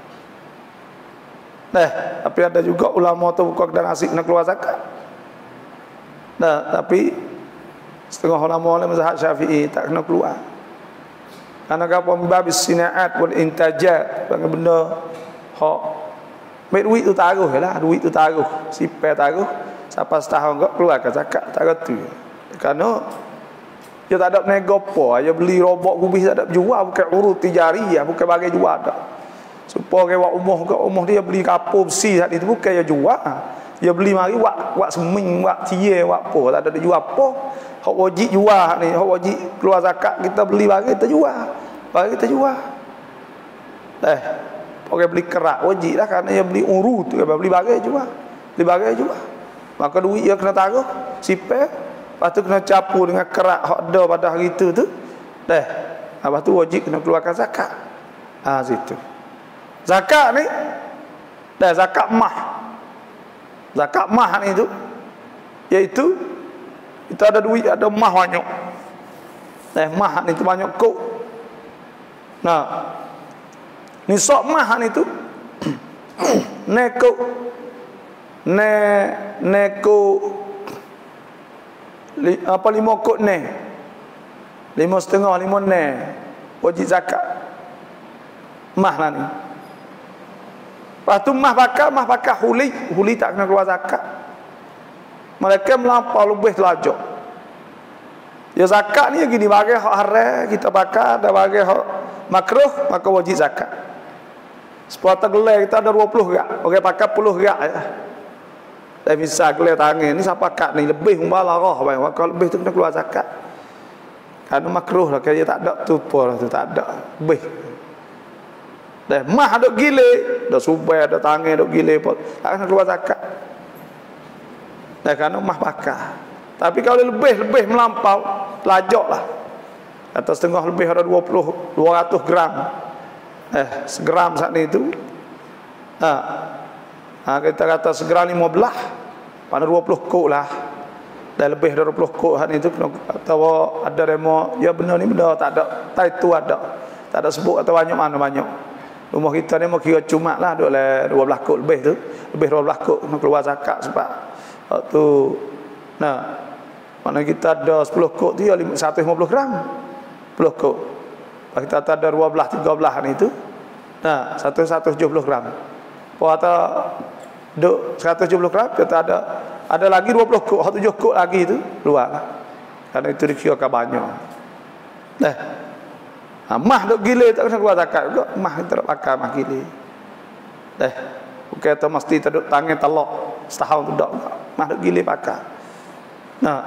Nah, tapi ada juga ulama tu buka kedai nasi nak keluar zakat. Nah, tapi setengah ulama oleh mazhab Syafi'i tak kena keluar. Karena apa babis sina'at wal intajat, benda hak ambil duit tu taruh lah, duit tu taruh, sipai taruh sampai setahun kau keluar ke zakat, tak tu. Karena dia tak ada nego apa, dia beli robot kubis tak ada jual, bukan urut tijariyah, bukan bagi jual tak. Supaya orang umur ke umur dia beli kapur besi saat itu bukan dia jual. Dia beli mari wak wak seming, wak cie, wak apa, tak ada jual apa. Hak wajib jual ni, hak wajib keluar zakat kita beli bagi kita jual. Bagi kita jual. Eh, orang beli kerak wajib lah kerana dia beli urut, dia beli bagi jual. Beli bagi jual. Maka duit dia kena taruh, sipai, lepas tu kena capur dengan kerak hak ada pada hari itu tu. Dah. Lepas tu wajib kena keluarkan zakat. Ah situ. Zakat ni dah zakat mah. Zakat mah ni tu iaitu kita ada duit, ada mah banyak. Eh mah ni tu banyak kok. Nah. Nisab mah ni tu neko ne neko li, apa lima kok ne. Lima setengah, lima ne wajib zakat. Mah lah ni. Lepas tu mah bakar, mah bakar huli. Huli tak kena keluar zakat. Mereka melampau lebih telajak. Ya zakat ni gini, bagi hak haram kita bakar, ada bagi hak makruh, maka wajib zakat. Sepotong gelai kita ada dua puluh rak. Orang bakar sepuluh rak ya. Dan bisa gelai tangan ni siapa kat ni lebih umbala roh bang. Kalau lebih tu kena keluar zakat. Kerana makruh lah, kerja tak ada tu apa lah tu, tak ada lebih. Dah mah ada gile, dah subai ada tangan ada gile pun tak kena keluar zakat. Dah kerana mah bakar. Tapi kalau lebih lebih melampau, telajak lah. Atau setengah lebih ada dua puluh, dua ratus gram. Eh, segram saat ni itu. Ha. Ha, kita kata segram lima belas, pada dua puluh kok lah. Dan lebih dari dua puluh kok hari itu kena tahu ada remo, ya benar ni benar, tak ada, tak itu ada. Tak ada sebut atau banyak mana banyak. Rumah kita ni mau kira cuma lah duk le dua belas kok lebih tu. Lebih dua belas kok kena keluar zakat sebab waktu nah mana kita ada sepuluh kok tu ya seratus lima puluh gram. sepuluh kok. Kalau kita ada dua belas tiga belas ni tu. Nah, seratus tujuh puluh gram. Kalau ada duk seratus tujuh puluh gram kita ada ada lagi dua puluh kok, tujuh kok lagi tu keluar lah. Karena itu dikirakan banyak. Dah. Ha, mah duk gile tak kena keluar zakat juga. Mah kita duk pakai mah gile. Dah. Bukan tu mesti terduk tangan telok setahun tu dak. Mah duk gile pakai. Nah.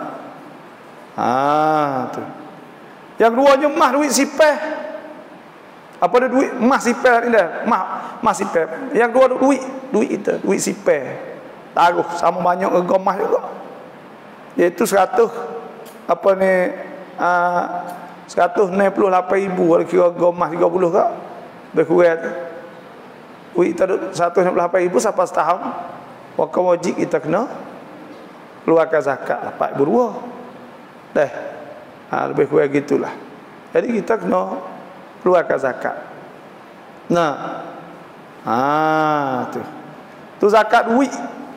Ah tu. Yang keduanya mah duit sipeh. Apa ada duit mah sipeh ni dah. Mah mah sipeh. Yang kedua duit, duit itu, duit sipeh. Taruh sama banyak gomah juga. Iaitu seratus apa ni uh, seratus enam puluh lapan ribu kalau kira gomah tiga puluh kak. Lebih kurang tu. Duit kita seratus enam puluh lapan ribu sampai setahun. Maka wajib kita kena keluarkan zakat lapan ribu dua. Dah. Ha, lebih kurang gitulah. Jadi kita kena keluarkan zakat. Nah. Ah tu. Tu zakat duit.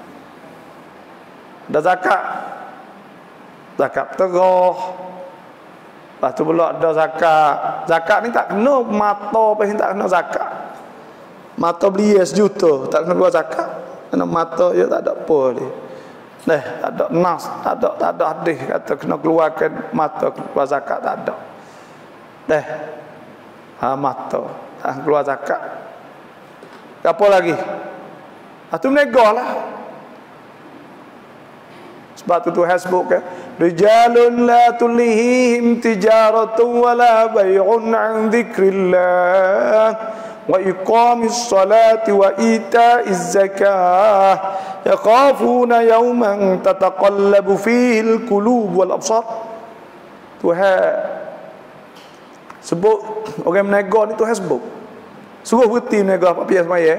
Ada zakat. Zakat terah. Lepas tu pula ada zakat. Zakat ni tak kena mata pun tak kena zakat. Mata beli sejuta tak kena keluar zakat. Kena mata ya tak ada apa dia. Nah, tak ada nas, tak ada tak ada hadis kata kena keluarkan mata keluar zakat, tak ada. Dah. Ha mata tak keluar zakat. Apa lagi? Atu menegalah. Sebab tu Tuhan sebut kan, rijalun la tulihim tijaratun wala bay'un 'an dzikrillah wa iqamis salati wa ita'iz zakah yakhafuna yawman tataqallabu fihi al-qulub wal absar. Tuhan sebut orang menego ni Tuhan sebut. Suruh berhenti menego apa pias maya.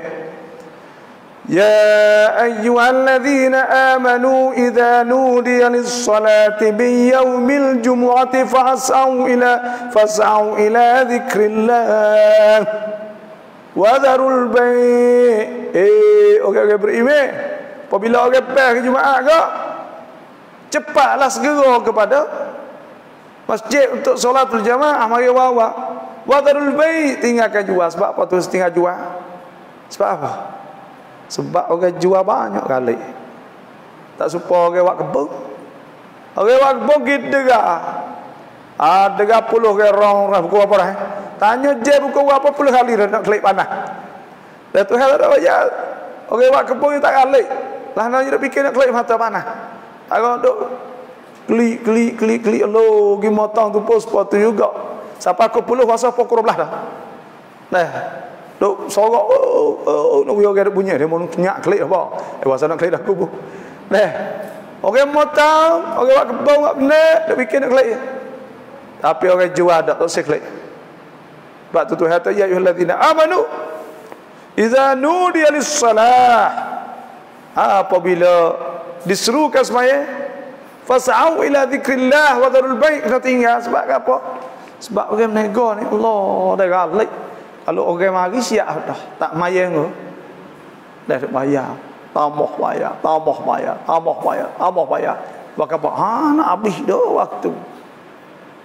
Ya ayyuhalladzina amanu idza nudiya lis-salati bi yaumil jumu'ati fas'au ila fas'au ila dzikrillah wa dharul bai'. Eh orang-orang beriman, apabila orang pergi ke Jumaat ke, cepatlah segera kepada masjid untuk solatul jamaah, mari bawa. Wa dharul bai', tinggalkan jual. Sebab apa tu tinggal jual? Sebab apa? Sebab orang jual banyak kali. Tak suka orang buat kebun. Orang buat kebun kita gak. Ah, tiga puluh ke orang orang buku apa dah? Tanya je buku apa puluh kali dah nak klik panah. Dah tu hal ada bayar. Orang buat kebun tak klik. Lah nak dia fikir nak klik mata panah. Tak duk klik klik klik klik lo gi motong tu pos sepatu juga. Siapa aku puluh masa pukul dua belas dah. Nah, duk sorok oh, oh, nak yo gaduh bunyi dia mau nyak klik apa. Eh masa nak klik dah kubu. Nah, orang motong, orang buat kebun buat benar, dak fikir nak klik. Tapi orang jual dak tak klik. Sebab tu Tuhan kata ya ayyuhallazina amanu idza nudiya lis-salah, apabila diserukan sembahyang, fas'au ila dzikrillah wa dharul bai', kena tinggal. Sebab apa? Sebab orang menego ni Allah dah galik. Kalau orang mari siap dah, tak mayang tu. Dah bayar, tambah bayar, tambah bayar, tambah bayar, tambah bayar. Bak apa? Ha nak habis dah waktu.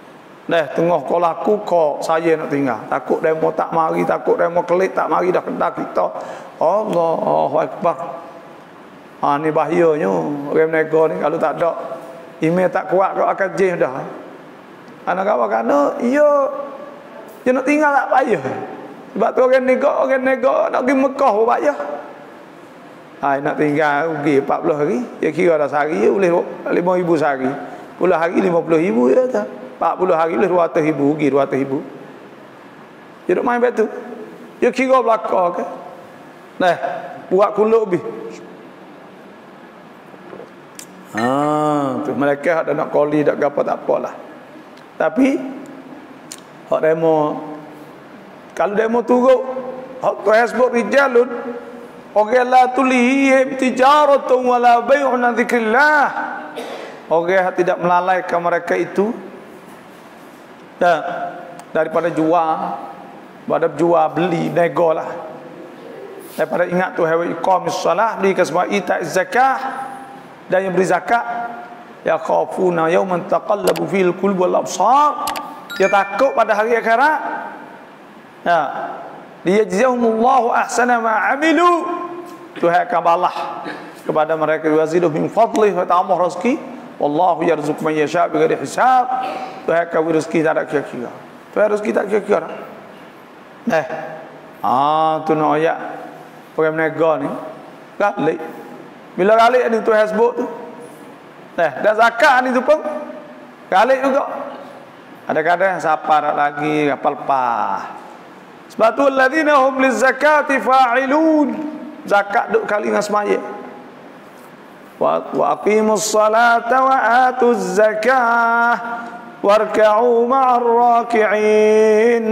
Dah tengah kolaku kok saya nak tinggal. Takut demo tak mari, takut demo kelik tak mari dah kena kita. Allahu Akbar. Ha ni bahayanya orang nego ni kalau tak ada email tak kuat kau akan jeh dah. Anak kawan kana iya dia nak tinggal tak payah. Sebab tu orang nego orang nego nak pergi Mekah pun payah. Hai nak tinggal rugi empat puluh hari. Dia kira dah sehari boleh lima ribu sehari. Puluh hari lima puluh ribu ya tak. empat puluh hari boleh dua ratus ribu, rugi dua ratus ribu. Dia duk main betul. Dia kira belakang ke. Nah, buat kuluk lebih. Ha, tu mereka ada nak koli dak gapo tak apalah. Tapi hak demo kalau demo turuk hak tu hasbut rijalun orang la tulihim tijaratun wala bai'un an dzikrillah. Orang tidak melalaikan mereka itu dan daripada jual, pada jual beli nego lah. Daripada ingat tu hawa iqamis salah, beli kasma ita zakah dan yang beri zakat. Ya khafuna yawman taqallabu fil qulub wal absar. Dia takut pada hari akhirat. Ya. Liyajzihumullahu ahsana ma amilu. Tuhan akan balas kepada mereka wazidu min fadlih wa ta'amah rezeki. Wallahu yarzuqu man yasha' bighairi hisab. Tuhan akan beri rezeki tak ada kira-kira. Tuhan rezeki tak kira-kira. Nah. Ah tu nak ayat orang menega ni. Galik. Bila galik ni Tuhan sebut tu. Nah, dan zakat ni tu pun galik juga. Ada-kadang siapa nak lagi kapal pah. Sebab tu alladzina hum lizakati fa'ilun. Zakat duk kali dengan semaya. Wa aqimus salata wa atuz zakah warka'u ma'ar raki'in.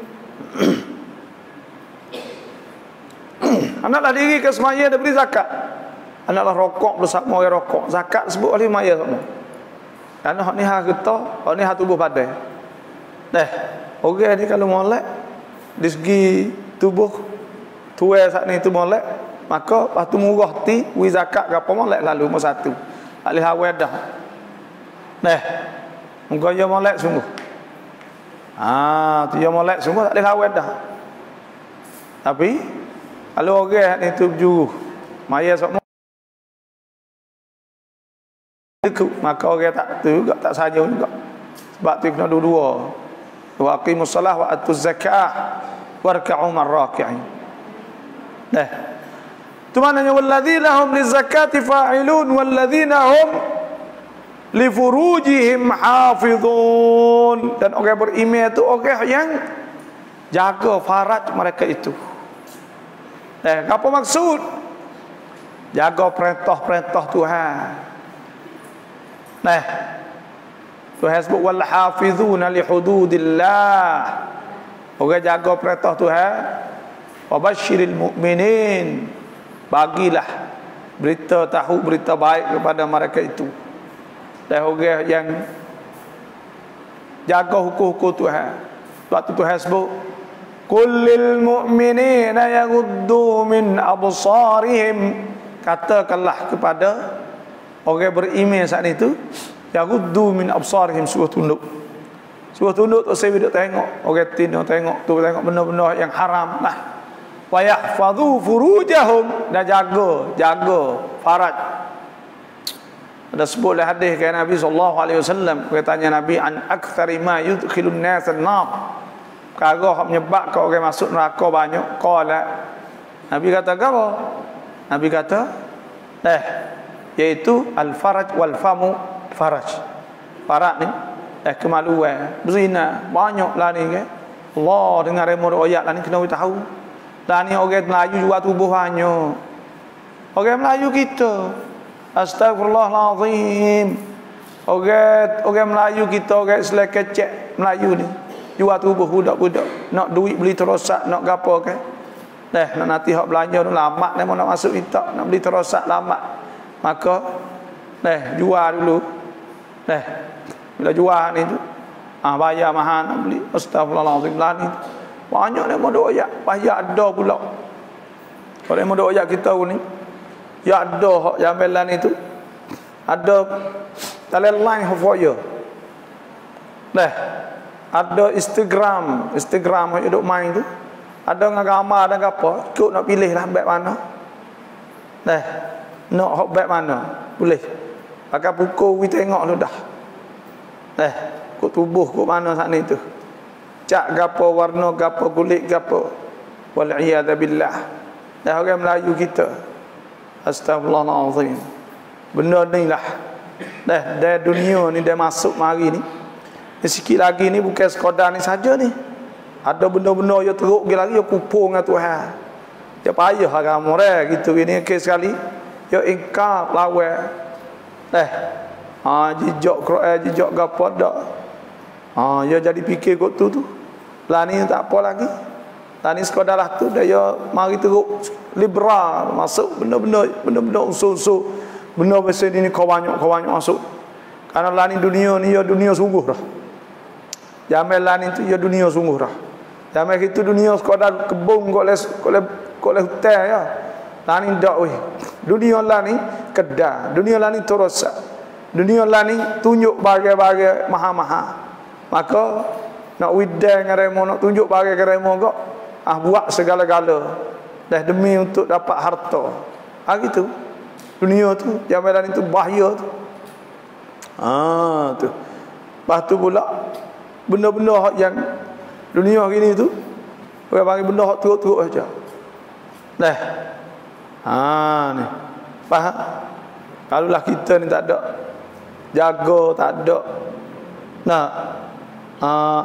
Anaklah diri ke semaya dia beri zakat. Anaklah rokok bersama orang rokok. Zakat sebut oleh maya semua. Kerana hak ni hak kita, hak ni hak tubuh badan. Dah, orang ni kalau molek di segi tubuh tuai saat ni tu molek, maka lepas tu murah ti wi zakat ke apa molek lalu nombor satu. Alih awal dah. Nah, muka dia molek sungguh. Ah, tu dia molek sungguh tak alih awal dah. Tapi kalau orang ni tu juru maya sok maka orang tak tu juga tak saja juga. Sebab tu kena dua-dua. Wa aqimus salah wa atuz zakah warka'u marraki'in. Nah. Tu maknanya walladzina hum lizakati fa'ilun walladzina hum li furujihim hafizun. Dan orang beriman itu orang yang jaga faraj mereka itu. Eh, apa maksud? Jaga perintah-perintah Tuhan. Nah, Tuhan sebut wal hafizuna li hududillah. Orang jaga perintah Tuhan. Wa basyiril mu'minin. Bagilah berita tahu berita baik kepada mereka itu. Dan orang yang jaga hukum-hukum Tuhan. Waktu Tuhan sebut kullil mu'minina yaghuddu min absarihim. Katakanlah kepada orang beriman saat itu yaghuddu min absarihim, suruh tunduk. Suruh tunduk tu saya duduk tengok orang tino tengok tu tengok benda-benda yang haram lah. Wa yahfazu furujahum, dan jaga jaga faraj. Ada sebut dalam hadis kan Nabi sallallahu alaihi wasallam, katanya Nabi an aktsari ma yudkhilun nas an-nar. Perkara hak menyebabkan orang masuk neraka banyak. Qala, Nabi kata apa? Nabi kata eh iaitu al-faraj wal famu. Faraj, faraj ni eh kemaluan, berzina banyaklah ni kan. Allah dengar remo ayat lah ni kena tahu. Dan ni orang Melayu jual tubuh banyak. Orang Melayu kita, astagfirullahalazim. Orang orang Melayu kita, orang Islam kecek Melayu ni jual tubuh budak-budak, nak duit beli terosak, nak gapo kan. Dah nak nanti hak belanja tu lama dia mau nak masuk minta, nak beli terosak lama. Maka dah jual dulu. Dah bila jual ni tu ah bayar mahal nak beli. Astagfirullahalazim lah ni. Banyak dia modok ayat, payah ada pula. Kalau dia modok ayat kita ni, ya ada hak jamilan itu. Ada talent line for you. Dah ada Instagram, Instagram yang duk main tu. Ada dengan gambar dan apa, ikut nak pilih lah beg mana. Dah. Nak hok beg mana? Boleh. Pakai pukul kita tengok lu dah. Dah. Kok tubuh kok mana sana itu. Cak gapo warna gapo kulit gapo. Wal iyad billah. Dah orang Melayu kita. Astagfirullahalazim. Benda ni lah. Dah, dah dunia ni dah masuk mari ni. Ni sikit lagi ni bukan sekadar ni saja ni. Ada benda-benda yang teruk lagi yang kupung dengan Tuhan. Dia payah agama dia gitu ini kes sekali. Ya ingkar lawan. Eh. Ha jejak Quran jejak gapo dak. Ha ya jadi fikir kok tu tu. Lah ni tak apa lagi. Lah ni sekadar lah tu dia mari teruk liberal masuk benda-benda benda-benda unsur-unsur benda besar ni kau banyak-banyak masuk. Karena lah ni dunia ni ya dunia sungguh dah. Jamel lah ni tu ya dunia sungguh dah. Jamel itu dunia sekadar kebun kok les kok les kok les hutan ya. Lah ni dak weh. Dunia lah ni kedah, dunia lah ni terosak. Dunia lah ni tunjuk bagai-bagai maha-maha. Maka nak widang dengan remo nak tunjuk bagai ke remo kok ah buat segala-gala dah demi untuk dapat harta. Ah gitu. Dunia tu jamalan itu bahaya tu. Ah tu. Lepas tu pula benda-benda yang dunia gini tu orang panggil benda hak teruk-teruk saja. Dah. Ha ni. Faham? Kalaulah kita ni tak ada jaga, tak ada nah uh,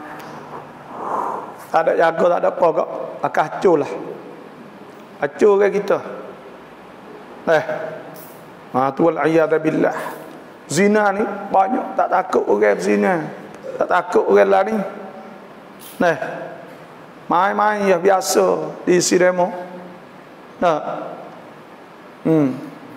tak ada jaga, tak ada apa kok akan hancur lah. Hancur ke kita. Eh. Ha tu wal iyad billah. Zina ni banyak tak takut orang zina. Tak takut orang lari. Nah. Main-main ya biasa di Siremo. Nah. Hmm.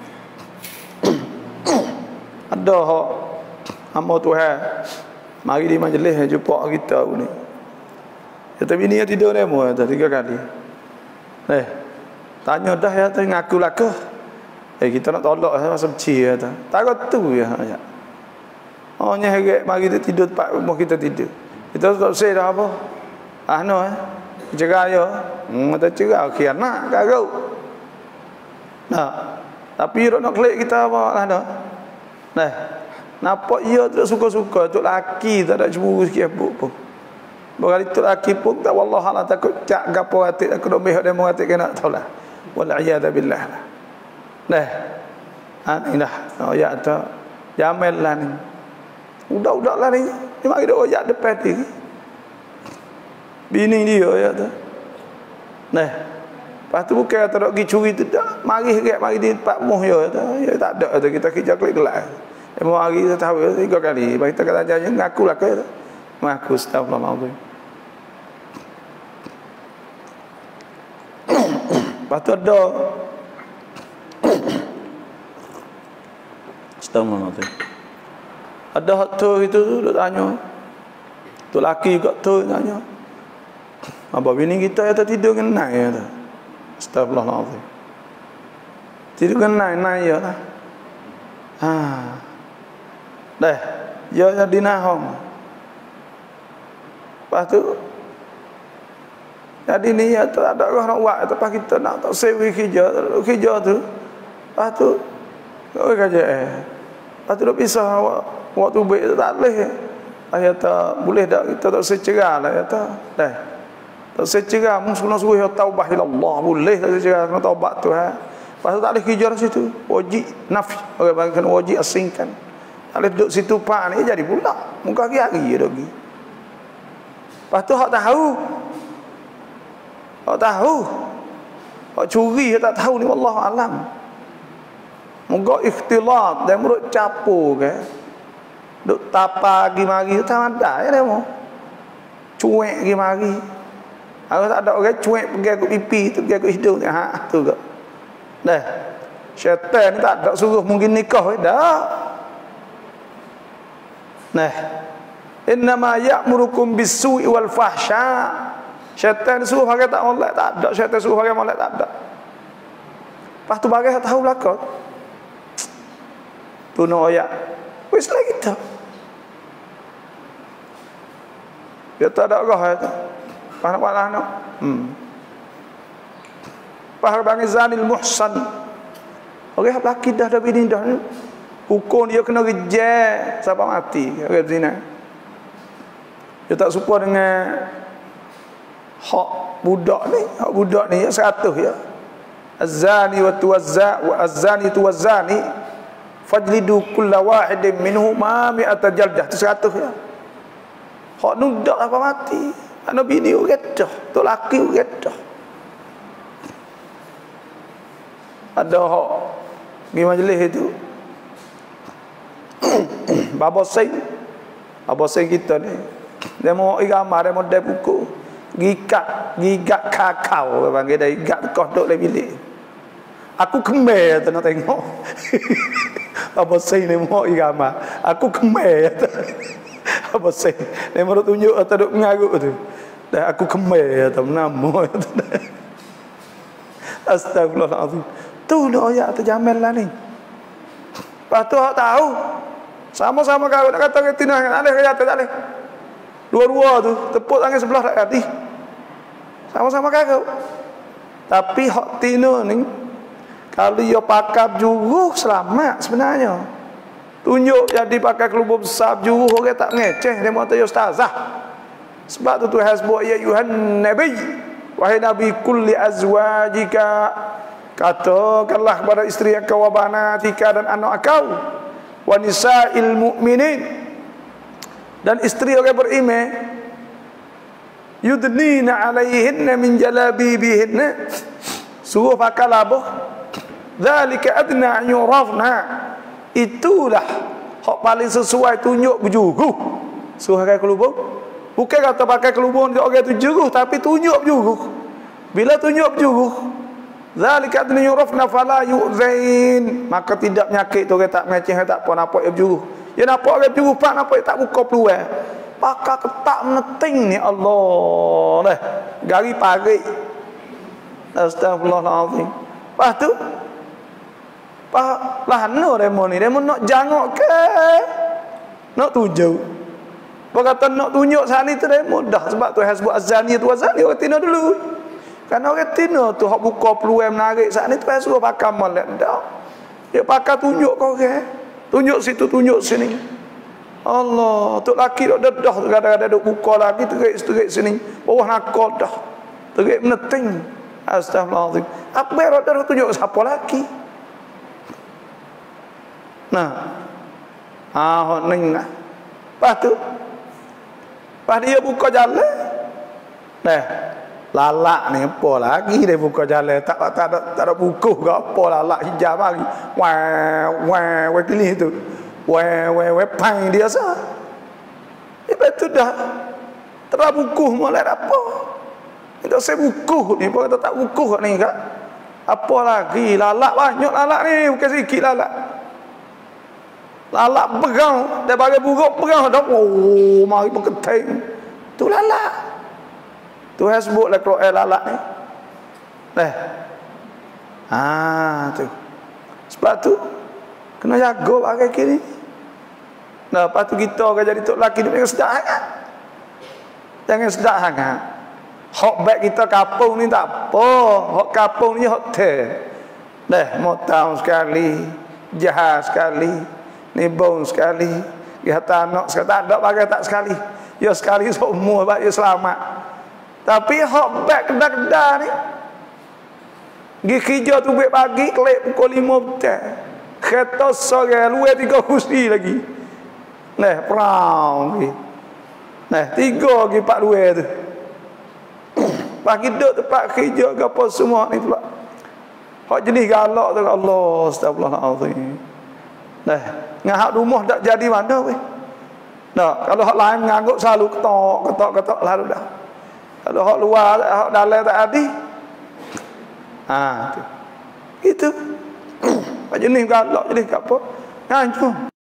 Ada hak hamba Tuhan mari di majlis jumpa kita ni. Ya tapi ni tidur demo dah tiga kali. Eh. Tanya dah ya tu ngaku lah ke? Eh kita nak tolak masa benci ya tu. Takut tu ya. Oh nya heret mari dia tidur tempat rumah kita tidur. Kita tak usah dah apa. Ah no eh. Cerah ya. Hmm tak cerah khianat kau. Nah. Tapi nak klik kita apa lah dah. Nah. Nampak ia tak suka-suka tok laki tak ada cemburu sikit pun. Berkali tok laki pun tak wallahi lah takut cak gapo hati aku dok mehok demo hati kena taulah. Wal iyad billah. Nah. Anilah ayat tu. Jamel lah ni. Udak-udak lah ni. Dia mari dok ayat depan dia. Bini dia ayat tu. Nah. Lepas tu bukan kata dok pergi curi tu tak. Mari heret mari di tempat muh ya tu. Ya tak ada tu kita kerja klik gelak. Emo hari saya tahu tiga kali. Bagi kita kata jangan ngaku lah ke. Mengaku astagfirullahalazim. Lepas tu ada astagfirullahalazim. Ada hak tu itu duk tanya. Tu laki juga tu tanya. Apa bini kita yang tidur kenai ya tu. Astagfirullahalazim. Tidur kenai naik ya lah. Ha. Dah. Ya jadi nahong. Lepas tu jadi ni ya tak ada orang nak buat tempat kita nak tak sewi kerja kerja tu. Lepas tu kau kerja eh. Lepas tu dah pisah awak waktu baik tak boleh. Ayat tak boleh tak kita tak secerah lah kata. Dah. Tak secerah musuh suruh ya taubah ila Allah boleh tak secerah kena taubat tu ha. Lepas tu tak boleh kerja di situ. Wajib nafi orang bagi kena wajib asingkan. Kalau duduk situ pak ni jadi pula. Muka hari-hari dia pergi. Lepas tu hak tahu. Hak tahu. Hak curi tak tahu ni wallahu alam. Muka ikhtilat dan mulut capur ke. Duk tapa pergi mari tak ada ya demo. Cuek pergi mari. Kalau tak ada orang cuek pergi ke pipi tu pergi ke hidung ha tu ke. Dah. Syaitan ni tak ada suruh mungkin nikah dah. Nah, innama ya'murukum bis-su'i wal fahsya. Syaitan suruh orang tak molek tak ada, syaitan suruh orang molek tak ada. Lepas tu bagai tahu belaka. Tu no ayat. Wis lagi kita. Dia tak ada roh itu. Pas nak buat anak. Hmm. Pas bagi zanil muhsan. Orang lelaki dah ada bini dah ni. Hukum dia kena reject sampai mati. Orang zina. Dia tak serupa dengan hak budak ni. Hak budak ni ya seratus ya. Az-zani wa tuwazza wa az-zani tuwazzani fajlidu kulla wahidin minhuma mi'ata jaldah. Itu seratus ya. Hak nudak apa mati. Anak bini uredah, tok laki uredah. Ada hak pergi majlis itu. Baba Said. Baba Said kita ni. Dia mau irama, dia mau dai buku. Gikat, gigat kakao panggil dia gigat kau duk dalam bilik. Aku kemer tu nak tengok. Baba Said ni mau irama. Aku kemer tu. Baba Said dia mau tunjuk atau duk mengarut tu. Dah aku kemer tu nama tu. Astagfirullahalazim. Tu nak ayat terjamal lah ni. Lepas tu awak tahu. Sama-sama kau nak kata ketina tak boleh kaya tak boleh. Dua-dua tu tepuk tangan sebelah tak hati. Sama-sama kau. Tapi hak tina ni kalau dia pakai juruh selamat sebenarnya. Tunjuk jadi pakai kelubur besar juruh orang tak ngeceh dia mau tanya ustazah. Sebab tu Tuhan sebut ya yuhan nabi wahai nabi kulli azwajika, katakanlah kepada isteri kau wa banatika dan anak kau wa nisa'il mu'minin dan isteri orang beriman yudnina alaihinna min jalabibihinna, suruh pakai labuh. Dzalika adna yurafna, itulah hak paling sesuai tunjuk berjuruh. Suruh pakai kelubung. Bukan kata pakai kelubung dia orang tu juruh, tapi tunjuk berjuruh. Bila tunjuk berjuruh, dzalika adna yurafna fala yu'zain, maka tidak menyakit tu orang tak ngeceh tak apa nampak dia berjuruh. Dia nampak orang berjuruh pak nampak tak buka peluang. Pakar ketak meneting ni Allah dah. Gari parik. Astagfirullahalazim. Lepas tu Pak lahno demo ni, demo nak jangok ke? Nak tunjuk. Berkata nak tunjuk saat ni tu demo dah sebab tu hasbu azani tu azani orang tina dulu. Karena orang tina tu hak buka peluang menarik saat ni tu hasbu pakai molek dah. Dia pakai tunjuk kau ke? Tunjuk situ tunjuk sini. Allah, tu laki dok dedah tu kadang-kadang dok buka lagi terik-terik sini. Bawah nakal dah. Terik meneting. Astagfirullahalazim. Apa yang dah tunjuk siapa laki? Nah, ah, ning lah. Lepas tu, lepas dia buka jalan, nah, lalak ni apa lagi dia buka jalan, tak tak ada tak ada buku ke apa lalak hijab lagi, wah wah wah pilih tu, wah wah wah pang dia sah. Lepas tu dah terah buku mulai apa? Itu saya buku ni, pun tak buku ni kak. Apa lagi lalak banyak lalak ni, bukan sikit lalak. Lalak pegang, dia bagi buruk pegang dah. Oh, mari berketing. Tu lalak. Tu has sebutlah kalau eh lalak ni. Dah. Ah, tu. Sebab tu kena jaga pakai kini. Nah, lepas tu kita akan jadi tok laki ni jangan sedak sangat. Jangan sedak sangat. Hak baik kita kapung ni tak apa. Hak kapung ni hak te. Dah, mau tahu sekali, jahat sekali. Ni bau sekali. Dia kata anak sekali. Tak ada pakai tak sekali. Ya sekali semua sebab dia selamat. Tapi hak beg kedah-kedah ni. Pergi kerja tu baik pagi. Kelip pukul lima petang. Kereta sore. Luar tiga kursi lagi. Nah perang lagi. Nah tiga lagi pak luar tu. Pagi duduk tempat kerja ke apa semua ni pula. Hak jenis galak tu Allah. Astagfirullahalazim. Nah, dengan hak rumah tak jadi mana weh. Nah, kalau hak lain mengangguk selalu ketok, ketok, ketok lalu dah. Kalau hak luar, hak dalam tak ada. Ha, tu. Itu. Pak jenis galak jenis kat apa? Ngancur.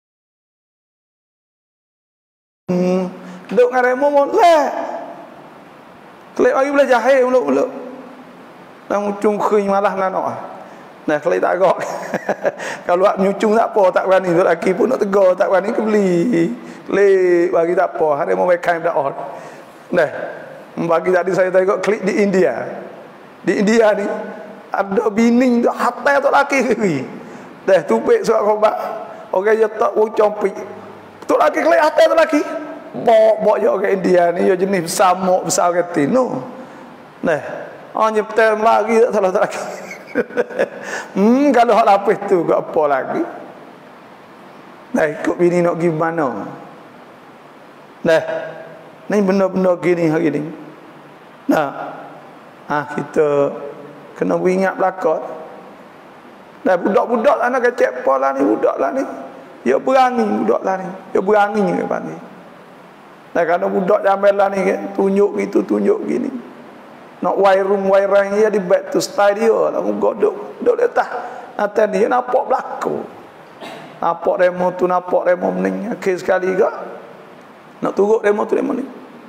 Hmm, duk dengan remo molek. Kelip lagi boleh jahil uluk-uluk. Dan ucung khui malah nak nak. Nah, kalau tak agak. Kalau nak nyucung tak apa, tak berani. Tu lelaki pun nak tegur, tak berani ke beli. Klik bagi tak apa. Hari mau makan tak on. Nah, bagi tadi saya tengok klik di India. Di India ni ada bini tu hatai tu laki ke. Dah tupik surat khabar. Orang dia tak wong compik. Tu laki klik hatai tu laki. Bok-bok yo orang India ni yo jenis samuk besar keti no. Nah, hanya petel lagi tak salah tak laki. hmm kalau hak lapis tu kau apa lagi? Nah, ikut bini nak pergi mana? Nah, ni benda-benda gini hari ni. Nah, ah kita kena ingat belakang. Nah, budak-budak anak kecil apa lah ni, budak lah ni. Dia berani budak lah ni. Dia berani ke panggil. Nah, kalau budak jamel lah ni tunjuk gitu, tunjuk gini. Nak wairum wairang dia di back to style dia lah. Muka duk duk letak. Nanti ni nampak belakang. Nampak remo tu, nampak remo mening. Akhir sekali ke nak turut remo tu remo ni.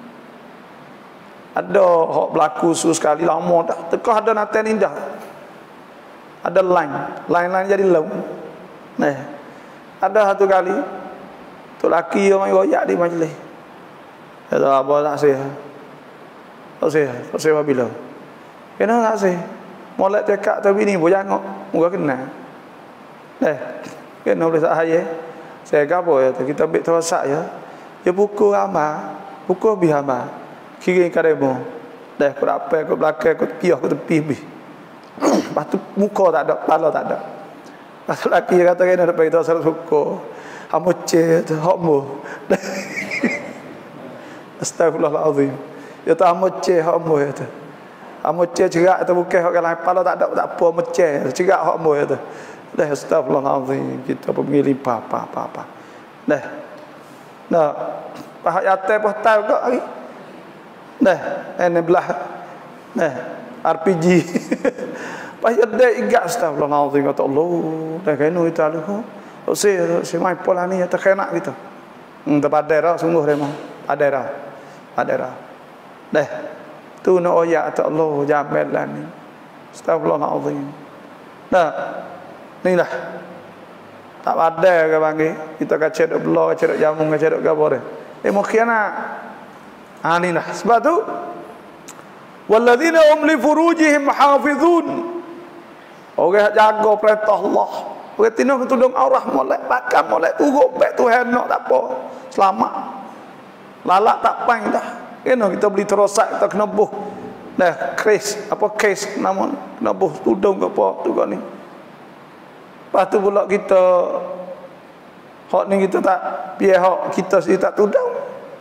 Ada hak berlaku su sekali lama dah. Tekah ada nanti ni dah. Ada line, line-line jadi low. Nah, ada satu kali tu laki yang mai royak di majlis. Kata apa tak sih? Tak sih, tak sih bila. Kena tak sih. Molek cakap tapi ni boleh jangok, muka kena. Nah, kena boleh tak hayah. Saya gapo ya, kita ambil terasa ya. Ya buku amal, buku lebih amal. Kira kademo. Dah aku apa aku belakang aku tepi aku tepi habis. Lepas tu muka tak ada, kepala tak ada. Lepas tu laki kata kena nak bagi tahu salah suka. Hamo ce tu hamo. Astagfirullahalazim. Ya tu hamo ce hamo ya tu. Hamo ce cerak tu bukan hak kalau kepala tak ada tak apa hamo ce. Cerak hamo ya tu. Dah astagfirullahalazim. Kita pemilih apa apa apa. Dah. Nah, pahak yatai pun tahu kok lagi. Dah, ini belah. Nah, R P G. Pahak dia ingat astagfirullahalazim kata Allah. Dah kena itu alu. Tak sih, si mai pola ni tak kena gitu. Hmm, terpadai dah sungguh memang. Padai dah. Padai dah. Dah. Tu nak oyak kata Allah jamel lah ni. Astagfirullahalazim. Dah. Ni lah. Tak ada ke panggil. Kita kacau duk belah, kacau duk jamu, kacau duk gapo dah. Eh mau khianat. Ha ni lah. Sebab tu walladzina hum li furujihim hafizun. Orang jaga perintah Allah. Orang tino tudung aurah molek pakam molek turuk baik Tuhan nak tak apa. Selamat. Lalak tak pang dah. Kena kita beli terosak kita kena buh. Dah case apa case nama kena buh tudung ke apa tu kau ni. Lepas tu pula kita hak ni kita tak biar hak kita sendiri tak tudang.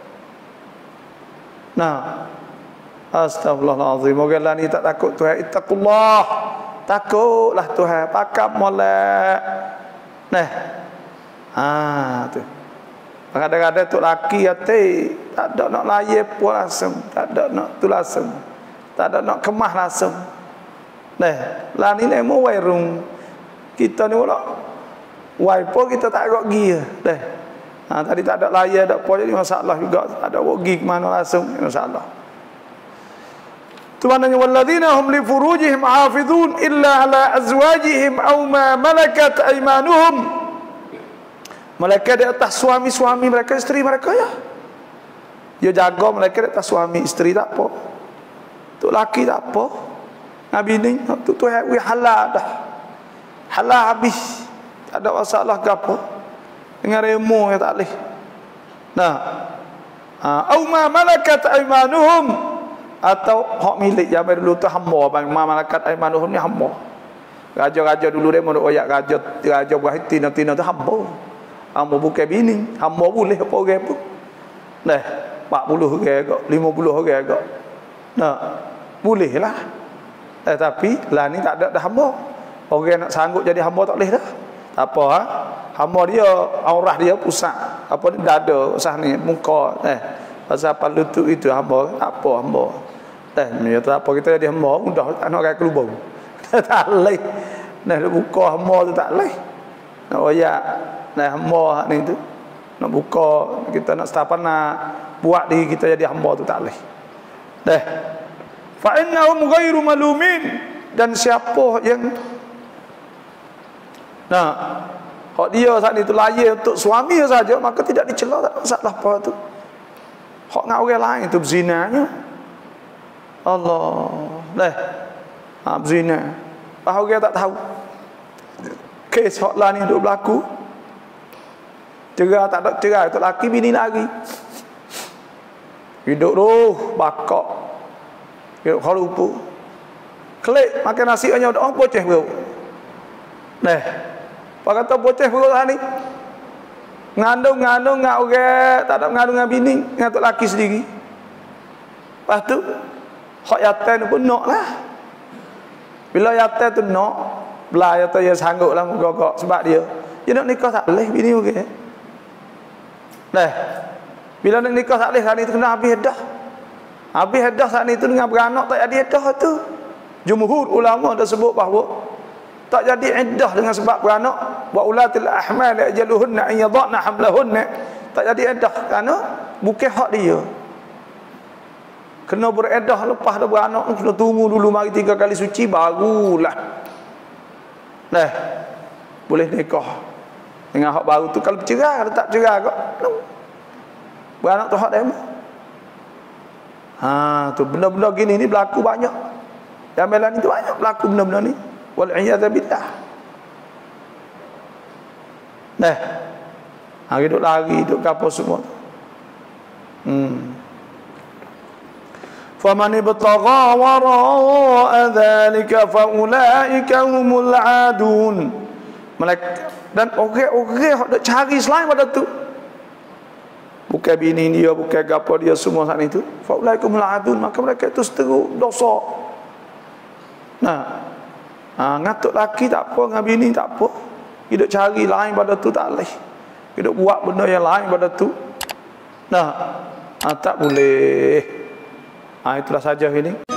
Nah, astagfirullahalazim. Moga ni tak takut Tuhan. Ittaqullah. Takutlah Tuhan. Pakam molek. Nah. Ah tu. Kadang-kadang tu laki hati tak ada nak layan pun langsung, tak ada nak tu langsung. Tak ada nak kemah langsung. Nah, lah ni nemo wairung. Kita ni pula wiper kita tak agak pergi dah. Ha, tadi tak ada layar tak apa jadi masalah juga. Tak ada pergi ke mana langsung masalah. Tu maknanya walladzina hum li furujihim hafizun illa ala azwajihim aw ma malakat aymanuhum. Mereka di atas suami-suami mereka, isteri mereka ya. Dia jaga mereka di atas suami, isteri tak apa. Tu laki tak apa. Nabi ni tu tu halal dah. Halal habis. Tak ada masalah ke apa. Dengan remo yang tak boleh. Nah. Au ma malakat aymanuhum. Atau hak milik zaman dulu tu hamba. Bang ma malakat aymanuhum ni hamba. Raja-raja dulu remo nak oyak raja raja Berhenti tina tu hamba. Hamba bukan bini. Hamba boleh apa orang pun. Nah, empat puluh orang agak, lima puluh orang agak. Nah, bolehlah. Eh, tapi lah ni tak ada dah hamba. Orang nak sanggup jadi hamba tak boleh dah. Tak apa ha? Hamba dia aurah dia pusat. Apa ni dada usah ni muka eh pasal apa lutut itu hamba tak apa hamba. Eh ni tak apa kita jadi hamba mudah tak nak ke lubang. Tak boleh. Nah buka hamba tu tak boleh. Nak oyak nah hamba ni tu nak buka kita nak setapan nak buat diri kita jadi hamba tu tak boleh. Dah. Fa innahum ghairu malumin dan siapa yang nah, hak dia saat itu layak untuk suami saja maka tidak dicela tak masalah apa tu. Hak dengan orang lain itu berzinanya. Allah. Dah. Ha, berzina. Bahawa orang tak tahu. Kes hak lah ni duk berlaku. Cerai tak ada cerai, tak laki bini lagi. Hidup tu bakak. Hidup khalupu. Klik makan nasi hanya oh boceh bro. Dah. Pak kata boceh bro lah ni. Ngandung-ngandung ngak orang tak ada ngandung dengan bini, dengan tak laki sendiri. Lepas tu hak yatim pun nak lah. Bila yatim tu nak, belah yatim dia sanggup lah gogok sebab dia. Dia nak nikah tak boleh bini okey. Dah. Bila nak nikah tak boleh saat itu kena habis dah. Habis dah saat itu dengan beranak tak jadi dah tu. Jumhur ulama dah sebut bahawa tak jadi iddah dengan sebab beranak. Wa ulatil ahmal ajaluhunna an yadhna hamlahunna. Tak jadi iddah kerana bukan hak dia. Kena beredah lepas dah beranak, kena tunggu dulu mari tiga kali suci barulah. Nah, boleh nikah dengan hak baru tu. Kalau bercerai, kalau tak cerai kok beranak tu hak dia. Ha, tu benda-benda gini ni berlaku banyak. Jamilan itu banyak berlaku benda-benda ni. Wal iyadza billah. Nah. Ha, hidup lari, hidup kapal semua. Hmm. Faman ibtagha wara'a dzalika fa ulaika humul adun. Mereka dan orang-orang hak nak cari selain pada tu. Bukan bini dia, bukan gapo dia semua saat itu. Fa ulaika humul adun, maka mereka itu seteruk dosa. Nah. Ha, ngatuk laki tak apa, dengan bini tak apa. Hidup cari lain pada tu tak boleh. Hidup buat benda yang lain pada tu. Nah, ha, tak boleh. Ha, itulah saja ini.